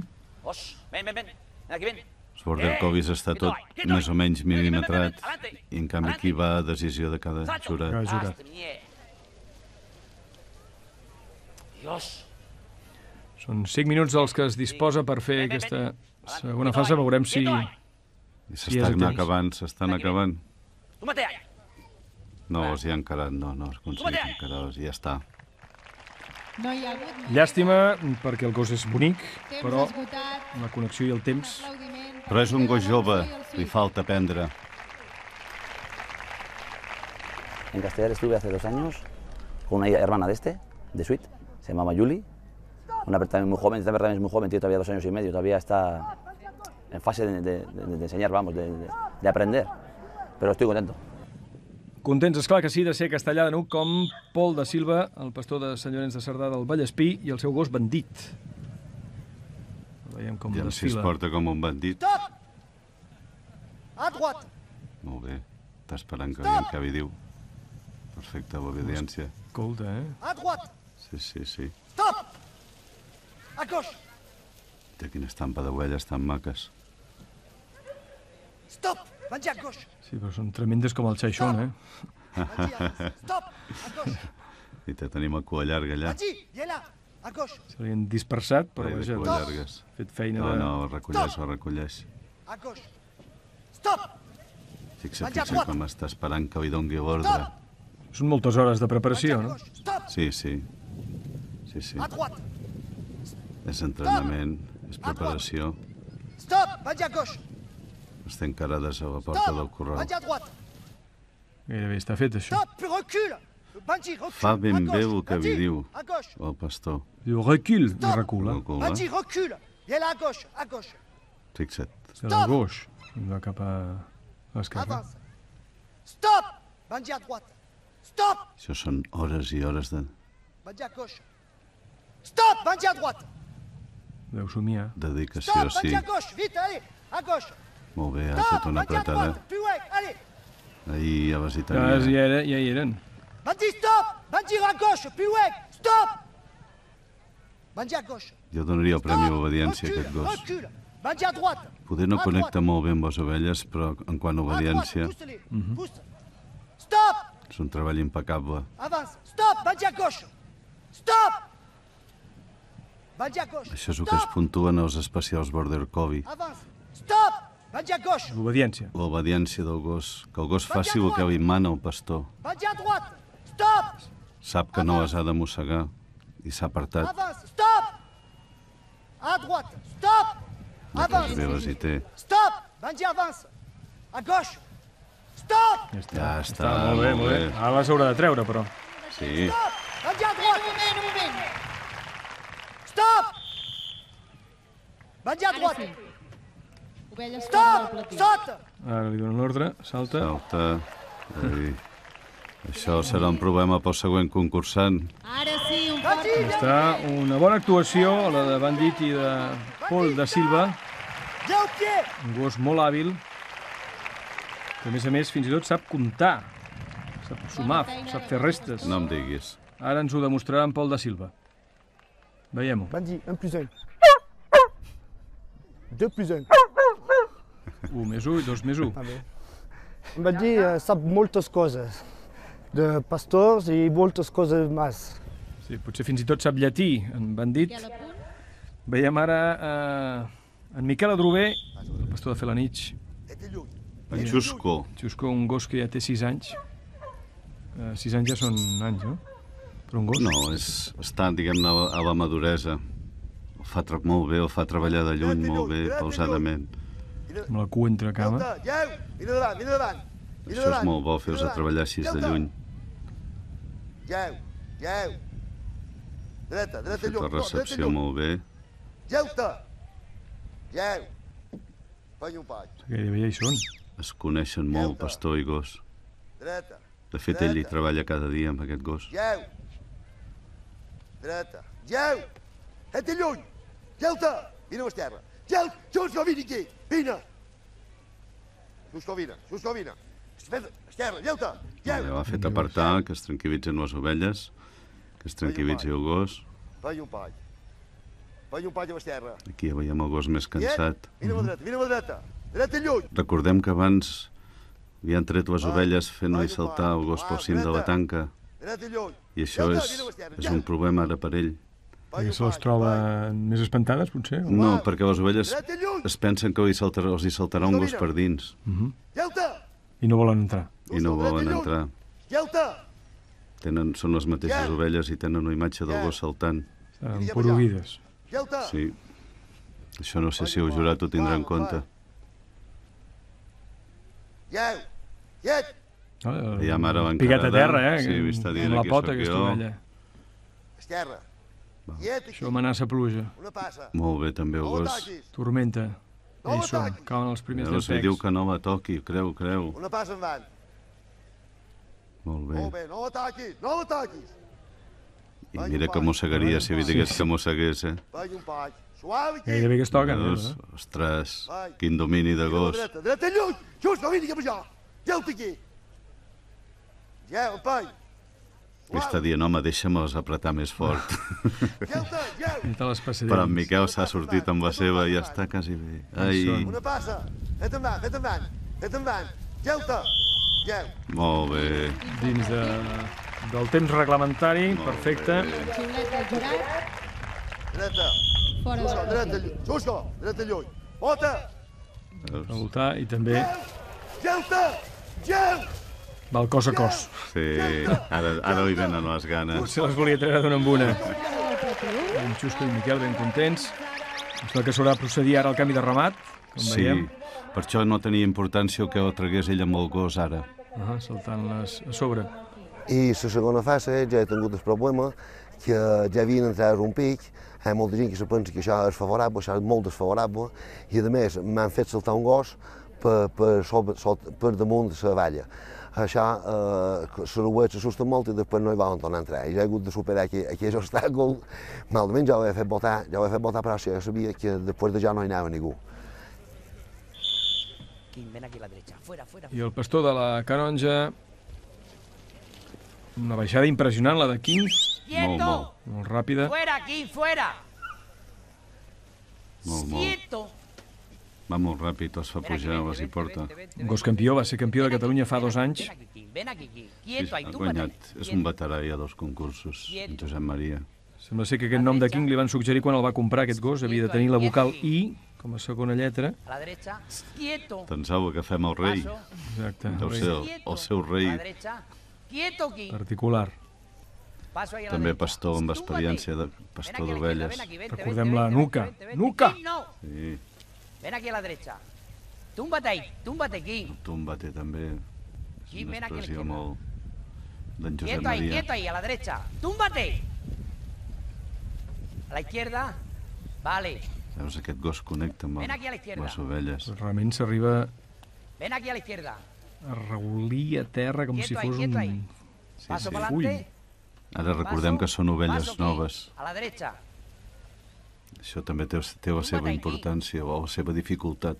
Els Border Collies està tot més o menys milimetrat i en canvi aquí va a decisió de cada jurat. Són 5 minuts els que es disposa per fer aquesta segona fase. Veurem si s'estan acabant. No, els hi han quedat, no has aconseguit encarar-los, ja està. Llàstima, perquè el gos és bonic, però la connexió i el temps... Però és un gos jove, li falta aprendre. En Castellar estuve hace 2 años con una hermana de Sweet, se llamaba Yuli, una también muy joven, también es muy joven, tiene todavía 2 años y medio, todavía está en fase de enseñar, vamos, de aprender, pero estoy contento. Contents, esclar que sí, de ser Castellar de Nuc com Pol da Silva, el pastor de Sant Llorenç de Cerdà del Vallespí, i el seu gos Bandit. Veiem com desfila. Si es porta com un bandit. Stop! A droite. Molt bé, està esperant que alguien acabi diu. Perfecte, l'obediència. Escolta, A droite. Sí. Stop! A gauche. Té quina estampa d'ovelles tan maques. Stop! Vagi a gauche. Sí, però són tremendes com el Xaixón, Stop! A gauche. I tenim el cua llarga allà. Vagi, i là, a gauche. Se l'han dispersat, però vaja, ha fet feina de... No, ho recolleix. A gauche. Stop! Fixa com està esperant que li doni l'ordre. Són moltes hores de preparació, no? Sí. A droite. És entrenament, és preparació. Stop! Vagi a gauche. Estem encarades a la porta del corral. Vagi a droite. Gairebé està fet, això. Stop! Puis recule. Fa ben bé el que li diu el pastor. Diu recul, i recula. Vagi, recule. I là, a gauche. Fixa't. De la gauche, va cap a l'esquerra. Stop! Vagi a droite. Stop! Això són hores i hores de... Vagi a gauche. Stop! Vagi a droite. Deu somiar. Dedicació, Stop! sí. Vagi a gauche, vite, allez, a gauche. Molt bé, ha fet una apretada. Ahir ja vas hi tenia. Ja hi eren. Vagi, stop! Vagi a gauche, plus loin. Stop! Vagi a gauche. Jo donaria el premi a l'obediència a aquest gos. Recule. Vagi a droite. Poder no connecta molt bé amb les ovelles, però en quant a obediència... Stop! És un treball impecable. Avance. Stop! Vagi a gauche. Stop! Vagi a gauche. Això és el que es puntuen els especials Border Collie. Avance. Stop! Vagi a gauche. L'obediència. L'obediència del gos. Que el gos faci el que li mana el pastor. Vagi a droite. Stop! Sap que no les ha de mossegar i s'ha apartat. Avance. Stop! A droite. Stop! Avance. Bé les hi té. Stop! Vagi avance. A gauche. Stop! Ja està, molt bé. Ara les haurà de treure, però. Sí. Stop! Vagi a droite. Un moment. Stop! Vagi a droite. Stop! Saute! Ara li donen l'ordre, salta. Això serà un problema pel següent concursant. Ara sí, un fort. Està una bona actuació, la de Bandit i de Pol da Silva. Un gos molt hàbil, que a més, fins i tot sap comptar. Sap sumar, sap fer restes. No em diguis. Ara ens ho demostrarà en Pol da Silva. Veiem-ho. Bandit, 1 plus 1. 2 plus 1. 1 més 1 i 2 més 1. Bandit sap moltes coses, de pastors i moltes coses més. Sí, potser fins i tot sap llatí, en Bandit. Veiem ara en Miquel Adrover, el pastor de Felanitx. En Xusco. Xusco, un gos que ja té 6 anys. 6 anys ja són anys, no? Per un gos? No, està, diguem-ne, a la maduresa. El fa molt bé, el fa treballar de lluny molt bé, pausadament. amb la cua entre cama. Lleu, vine davant, vine davant. Això és molt bo, fer-vos a treballar així de lluny. Lleu, lleu. Dreta, dreta, Fet la lluny. recepció molt bé. Lleu-te. Lleu. Pany un paig. Gairebé ja hi són. Es coneixen molt, pastor i gos. Dreta. De fet, ell hi treballa cada dia amb aquest gos. Lleu. Dreta. Lleu. Et lluny. Lleu-te. Vine a l'esquerra. Lleu. Xusco, vine aquí. Vine. Xusco, vine. Xusco, vine. Esquerra, lleu-te. Ja l'ha fet apartar, que es tranquil·litzen les ovelles, que es tranquil·litzi el gos. Pany un paig. Pany un paig a l'esquerra. Aquí ja veiem el gos més cansat. Vine a la dreta, vine a la dreta. Dreta lluny. Recordem que abans havien tret les ovelles fent-li saltar el gos pel cim de la tanca. Dreta lluny. I això és un problema ara per ell. Perquè se les troba més espantades, potser? No, perquè les ovelles es pensen que els hi saltarà un gos per dins. Lleu-te. I no volen entrar. I no volen entrar. Lleu-te. Són les mateixes ovelles i tenen una imatge del gos saltant. Estan emporuguides. Lleu-te. Sí. Això no sé si el jurat ho tindrà en compte. Lleu. Llet. Ja mare l'encarada. Picat a terra, Sí, està dient amb la aquí pota, sóc aquesta jo. ovella. Esquerra. Això amenaça pluja. Una passa. Molt bé, també el gos. Tormenta. Ja hi són, cauen els primers Llavors li llampec. diu que no la toqui, creu. Una passa endavant. Molt bé. Molt bé, no l'ataquis, no l'ataquis. I mira que mossegaria si li digués que mossegués, Pany un paig. Suave aquí. Gairebé que es toquen. Ostres, quin domini de gos. Dreta, dreta lluny. Xusco, vine cap allà. Lleu-te aquí. Lleu, el pany. Li està dient, home, deixa'm-les apretar més fort. Però en Miquel s'ha sortit amb la seva i ja està quasi bé. Ai, Una passa. Fet endavant, fet endavant. Fet endavant. Lleu-te. Lleu. molt bé. Dins del temps reglamentari, perfecte. Dreta. Fora Xusco, de dreta lluny. Xusco, dreta lluny. Bota. A votar i també Lleu-te. Lleu. va el cos a cos. Sí, ara li venen les ganes. Se les volia treure d'una en una. En Xusco i Miquel ben contents. Sembla que s'haurà de procedir ara al canvi de remat, com Sí, veiem. per això no tenia importància que ho tragués ell amb el gos ara. Saltant-les a sobre. I la segona fase ja he tingut el problema que ja havien entrat un pic, hi ha molta gent que se pensa que això és favorable, això és molt desfavorable, i a més m'han fet saltar un gos per damunt de la valla. Això se l'ho s'assusta molt i després no hi volen tornar a entrar. I ja he hagut de superar aquell obstacle. Malament ja ho he fet votar, però ja sabia que després de ja no hi anava ningú. Ven aquí a la derecha, fuera, fuera. I el pastor de la Canonja, una baixada impressionant, la de King. ¡Quieto! Molt ràpida. ¡Fuera aquí, fuera! Molt. ¡Quieto! Va molt ràpid, els fa pujar, les hi porta. Un gos campió, va ser campió de Catalunya fa 2 anys. Ven aquí, Sí, quieto, ahí ha tú guanyat, és un veterà ja dels concursos, en Josep Maria. Sembla ser que aquest nom de King li van suggerir quan el va comprar, aquest gos. Havia de tenir la vocal I com a segona lletra. A la derecha, quieto. Pensava que fem el rei. Exacte. Deu ser el seu A rei. la derecha, quieto aquí. Particular. Paso ahí a la També derecha. pastor amb experiència de pastor d'ovelles. Recordem la Nuca. Nuca! No, Sí, ven aquí a la derecha. Túmbate ahí, túmbate aquí. Túmbate també. És Sí, una ven aquí a la expressió izquierda. molt d'en Josep Quieto ahí, Maria. quieto ahí, a la derecha. ¡Túmbate! A la izquierda. Vale. Veus, aquest gos connecta amb Ven aquí a la izquierda. les ovelles. Realment s'arriba Ven aquí a la izquierda. a regulir a terra com si fos quieto ahí. un Paso para full. adelante. Ara recordem que són ovelles Paso aquí, noves. a la derecha. Això també té la seva importància o la seva dificultat.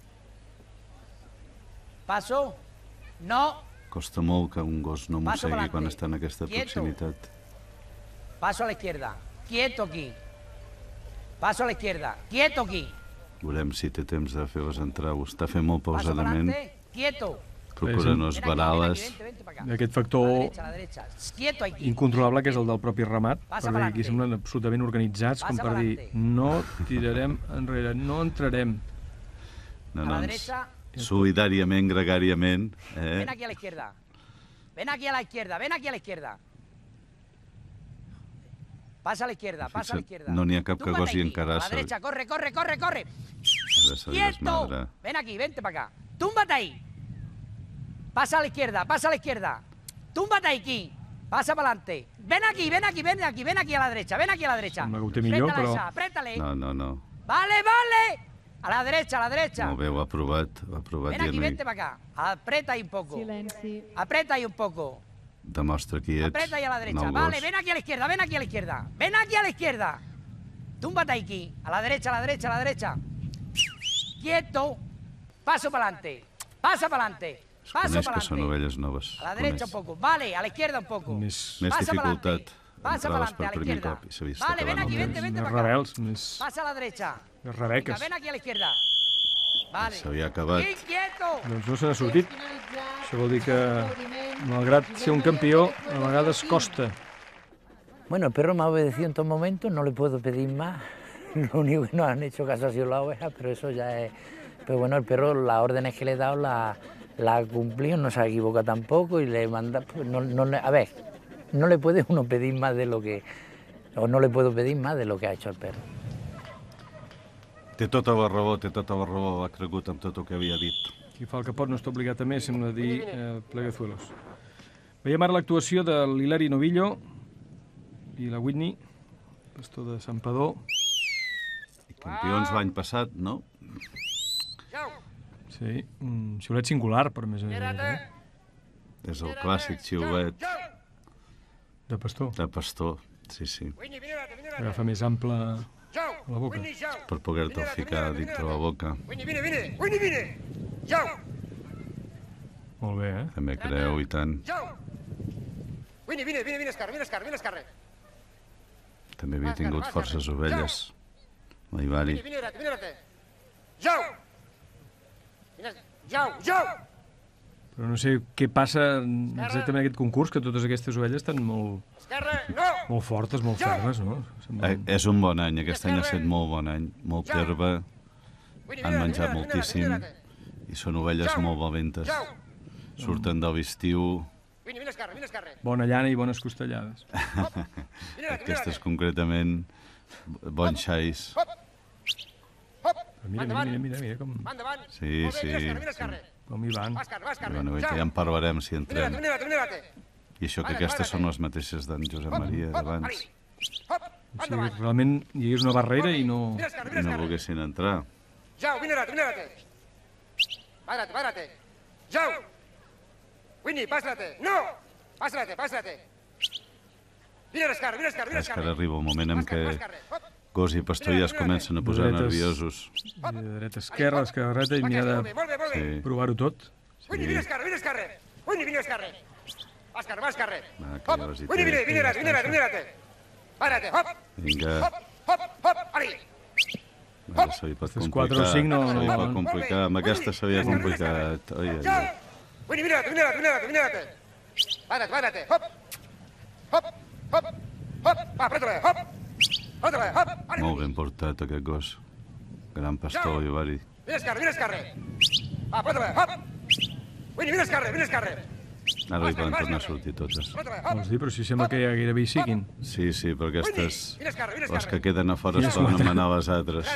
Paso. No. Costa molt que un gos no Paso mossegui pa'lante. quan està en aquesta Quieto. proximitat. Paso a la izquierda. Quieto aquí. Paso a la izquierda. Quieto aquí. Veurem si té temps de fer-les entrar. Ho està fent molt Paso para pausadament. adelante. Quieto. Procura no esbarar-les. Aquest A factor la derecha. Quieto aquí. incontrolable que és el del propi remat, Passa perquè aquí pa'lante. semblen absolutament organitzats com Passa per dir pa'lante. no tirarem enrere, no entrarem. No, A la no, derecha. solidàriament, gregàriament. Ven aquí a la izquierda. Ven aquí a la izquierda. Ven aquí a la izquierda. Pasa a la izquierda. Pasa a la Fixa't, izquierda. no n'hi ha cap que Túmbate gosi aquí. encarar-se. A la derecha. Corre, corre, corre, corre. ¡Quieto! Ven aquí, vente para acá. Túmbate ahí. Pasa a la izquierda, pasa a la izquierda. Túmbate ahí, aquí. Pasa para adelante. Ven aquí, ven aquí, ven aquí, ven aquí a la derecha, ven aquí a la derecha. Apriétale. No. Vale, vale. A la derecha, a la derecha. Molt bé, ho ha provat Ven aquí, dir-li. vente para acá. Aprieta ahí un poco. Aprieta ahí un poco. Demostra qui ets. Aprieta ahí a la derecha. No Vale, ven aquí a la izquierda, ven aquí a la izquierda. Ven aquí a la izquierda. Túmbate aquí. A la derecha, a la derecha, a la derecha. Quieto. Paso para adelante. Pasa para adelante. Paso Coneix para que són adelante. ovelles noves. A la derecha un poco. Vale, a la izquierda un poco. Més Pasa para dificultat. Pasa para Entraves adelante, per a la primer izquierda. cop i s'ha vist Vale, ven acabant aquí, el vente, temps. vente Més para acá. rebels, més Pasa a la derecha. rebeques. Venga, ven aquí a la izquierda. Vale. S'havia acabat. Quieto. Doncs no se n'ha sortit. Això vol dir que, malgrat ser un campió, a vegades costa. Bueno, el perro me ha obedecido en todo momento, no le puedo pedir más. Lo único que nos han hecho caso ha sido la oveja, pero eso ya es... Pero bueno, el perro, las órdenes que le he dado la ha cumplido, no se ha equivocado tampoco y le manda... Pues a ver, no le puede uno pedir más de lo que... O no le puedo pedir más de lo que ha hecho el perro. Té tota la raó, ha cregut amb tot el que havia dit. Qui fa el que pot no està obligat a més, sembla dir Pleguezuelos. Veiem ara l'actuació de l'Hilari Novillo i la Whitney, pastor de Santpedor. Campions l'any passat, no? Sí, un xiulet singular, per més a més. És el clàssic xiulet De pastor. de pastor, sí. Agafa més ample la boca. Per poder-te'l ficar dintre la boca. Molt bé, També creu, i tant. Vine, escarre. També havia tingut forces ovelles. La Ivari. Jau! Però no sé què passa exactament en aquest concurs, que totes aquestes ovelles estan molt fortes, molt fermes, no? És un bon any, aquest any ha estat molt bon any, molt herba, han menjat moltíssim i són ovelles molt valentes. Surten de l'estiu. Bona llana i bones costellades. Aquestes concretament, bons xais. Mira com... Sí. Com hi van. Bueno, ja en parlarem si entrem. I això que aquestes són les mateixes d'en Josep Maria d'abans. O sigui, realment hi hagués una barrera i no... I no volguessin entrar. Jau, vine-te. Párate. Jau! Winnie, pásate. No! Pásate. Vine, escarre. És que ara arriba un moment en què gos i pastor ja es comencen a posar nerviosos. Dreta, esquerra, i m'hi ha de provar-ho tot. Vine, escarre. Vine, escarre. Va, escarre. Vine. Párate, hop. Vinga. Hop, ali. Ara se li pot complicar. Amb aquesta s'havia complicat. Vine. Párate. Hop. Va, apretale, hop. Molt ben portat aquest gos. Gran pastor, Ivari. Vine, escarre. Va, apretale, hop. Vine, escarre. Ara li poden tornar a sortir totes. Vols dir, però si sembla que ja gairebé hi siguin. Sí, però aquestes, les que queden a fora es poden manar les altres.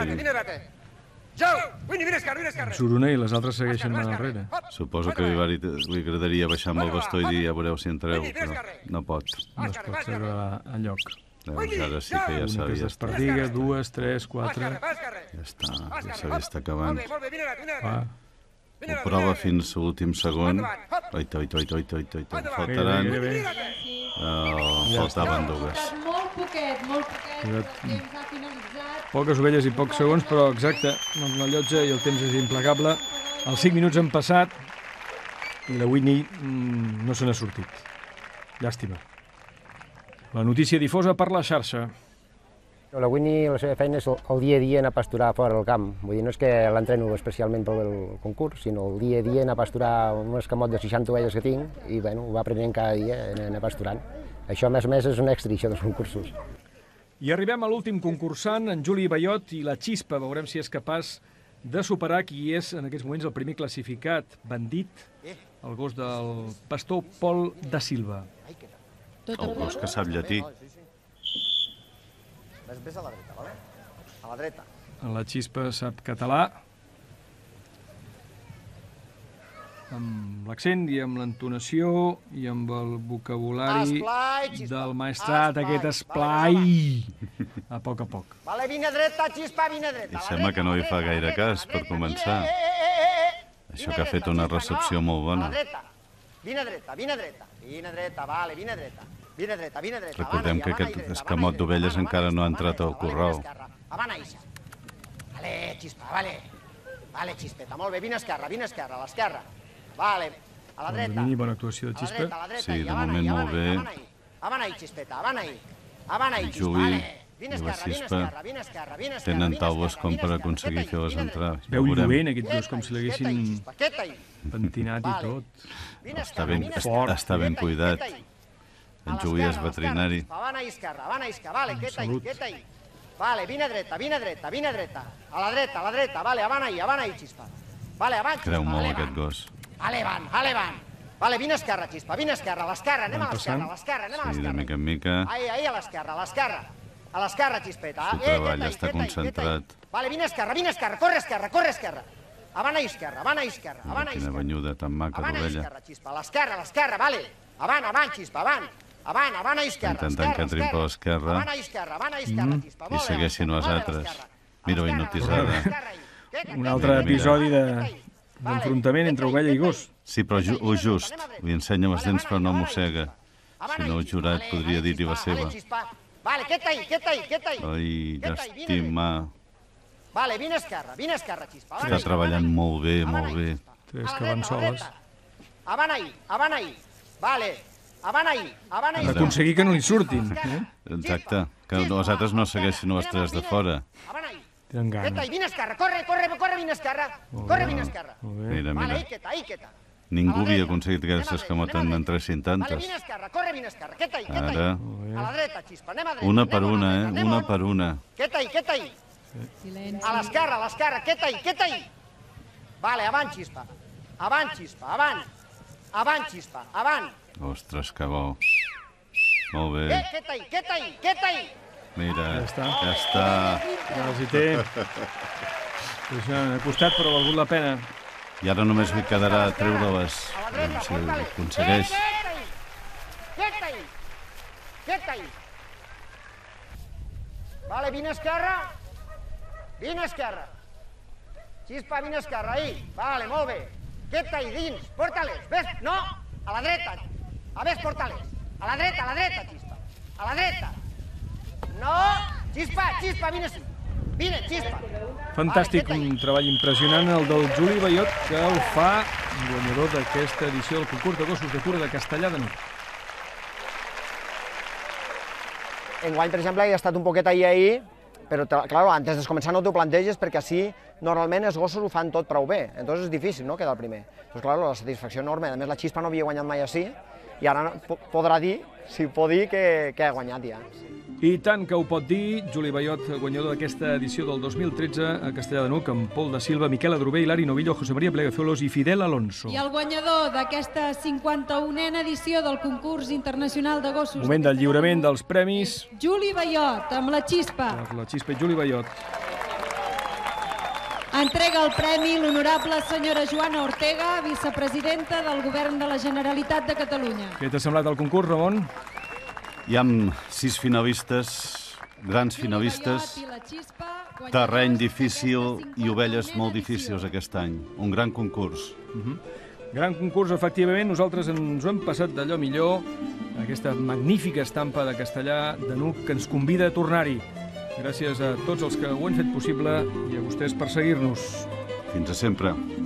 Surt una i les altres segueixen anant enrere. Suposo que a l'Ivari li agradaria baixar amb el bastó i dir ja veureu si entreu, però no pot. No es pot treure enlloc. Llavors ara sí que ja Una que es desperdiga, 2, 3, 4... Ja està, ja s'ha vist acabant. Va. Ho prova fins a l'últim segon. Oita. Faltaran... Faltaven dues. Molt poquet. Temps ha finalitzat. Poques ovelles i pocs segons, però exacte, el llotja i el temps és implacable. Els 5 minuts han passat i la Whitney no se n'ha sortit. Llàstima. La notícia difosa per la xarxa. La Whitney, la seva feina és el dia a dia anar a pasturar fora del camp. Vull dir, no és que l'entreno especialment pel concurs, sinó el dia a dia anar a pasturar un escamot de 60 ovelles que tinc i bueno, ho va aprenent cada dia anar pasturant. Això, a més, és un extra, això dels concursos. I arribem a l'últim concursant, en Juli Bayot i la Xispa. Veurem si és capaç de superar qui és en aquests moments el primer classificat, Bandit, el gos del pastor Pol da Silva. El gos que sap llatí. Ves a la dreta, vale? A la dreta. La Xispa sap català, amb l'accent i amb l'entonació i amb el vocabulari del maestrat, aquest esplai, a poc a poc. Vale, vine dreta, Xispa, vine dreta. I sembla que no hi fa gaire cas, per començar. Això que ha fet una recepció molt bona. Vine dreta, vine dreta. Vine dreta, vale, vine dreta. Vine dreta, vine dreta. Recordem que aquest escamot d'ovelles encara no ha entrat al corral. Avana, Ixa. Vale, Xispa, vale. Vale, Xispeta, molt bé. Vine a l'esquerra, Vale, a la dreta. Bona actuació de Xispa. Sí, de moment molt bé. Avana, Xispeta, avana, Juli i la Xispa tenen taules com per aconseguir fer les entrades. Veu lluent aquest gos, com si l'haguessin pentinat i tot. Està ben cuidat. En Juli és veterinari. Avana, isquerra, vale, quieta ahí. Vale, vine dreta. A la dreta, vale, avana ahí, Xispa. Vale, avant, Xispa. Creu molt aquest gos. Ale van. Vale, vine a esquerra, Xispa, a l'esquerra, anem a l'esquerra. Sí, de mica en mica. Ahí, a l'esquerra, Xispeta. El treball està concentrat. Vale, vine a esquerra, corre esquerra. Avant a esquerra. Quina banyuda tan maca d'ovella. Xispa, a l'esquerra, vale. Avant, Xispa, avant a esquerra. Intentant que entrin per l'esquerra Xispa. i segueixin les altres. Mira, hipnotitzada. Un altre episodi d'enfrontament entre ovella i gos. Sí, però just. Li ensenya les dents però no mossega. Si no, el jurat podria dir-hi la seva. Vale, quieta ahí. Ai, llàstima. Vale, vine a esquerra, Xispa. Està treballant molt bé. És que van soles. Avant ahí. Vale, avant ahí. D'aconseguir que no li surtin. Exacte, que les altres no segueixin les tres de fora. Tenen gana. Vine a esquerra, corre, vine a esquerra. Mira. Vale, ahí quieta. Ningú havia aconseguit aquestes que moten en 300. Vale, vine a esquerra, quieta ahí. Ara, A la dreta, Xispa, anem a dreta. una per una. Quieta ahí. A l'esquerra, quieta ahí. Vale, avant, Xispa. Avant. Ostres, que bo. Molt bé. Quieta ahí. Mira, Ja està. Ja els hi té. Ha costat, però ha valgut la pena. I ara només li quedarà treure-les, si ho aconsegueix. Quieta ahí. Vale, vine a esquerra. Xispa, vine a esquerra, ahí. Vale, molt bé. Quieta ahí, dins. Porta-les. Ves, no, a la dreta. A ves, porta-les. A la dreta, Xispa. A la dreta. No, Xispa, vine, Xispa. Fantàstic, un treball impressionant, el del Juli Ballot, que el fa guanyador d'aquesta edició del concurs de gossos d'atura de Castellar de N'Hug. Enguany, per exemple, he estat un poquet ahí, però, clar, antes de començar no t'ho planteges perquè així, normalment, els gossos ho fan tot prou bé. Entonces és difícil, no?, quedar el primer. Doncs, clar, la satisfacció enorme. A més, la Xispa no havia guanyat mai així, i ara podrà dir, si pot dir, que ha guanyat ja. I tant que ho pot dir, Juli Ballot, guanyador d'aquesta edició del 2013 a Castellar de N'Hug, amb Pol da Silva, Miquel Adrover, Hilari Novillo, José María Pleguezuelos i Fidel Alonso. I el guanyador d'aquesta 51a edició del concurs internacional de gossos... Moment del lliurament dels premis. Juli Ballot, amb la Xispa. Per la Xispa i Juli Ballot. Entrega el premi l'honorable senyora Joana Ortega, vicepresidenta del Govern de la Generalitat de Catalunya. Què t'ha semblat el concurs, Ramon? Hi ha 6 finalistes, grans finalistes, terreny difícil i ovelles molt difícils aquest any. Un gran concurs. Gran concurs, efectivament. Nosaltres ens ho hem passat d'allò millor. Aquesta magnífica estampa de Castellar de N'Hug que ens convida a tornar-hi. Gràcies a tots els que ho han fet possible i a vostès per seguir-nos. Fins a sempre.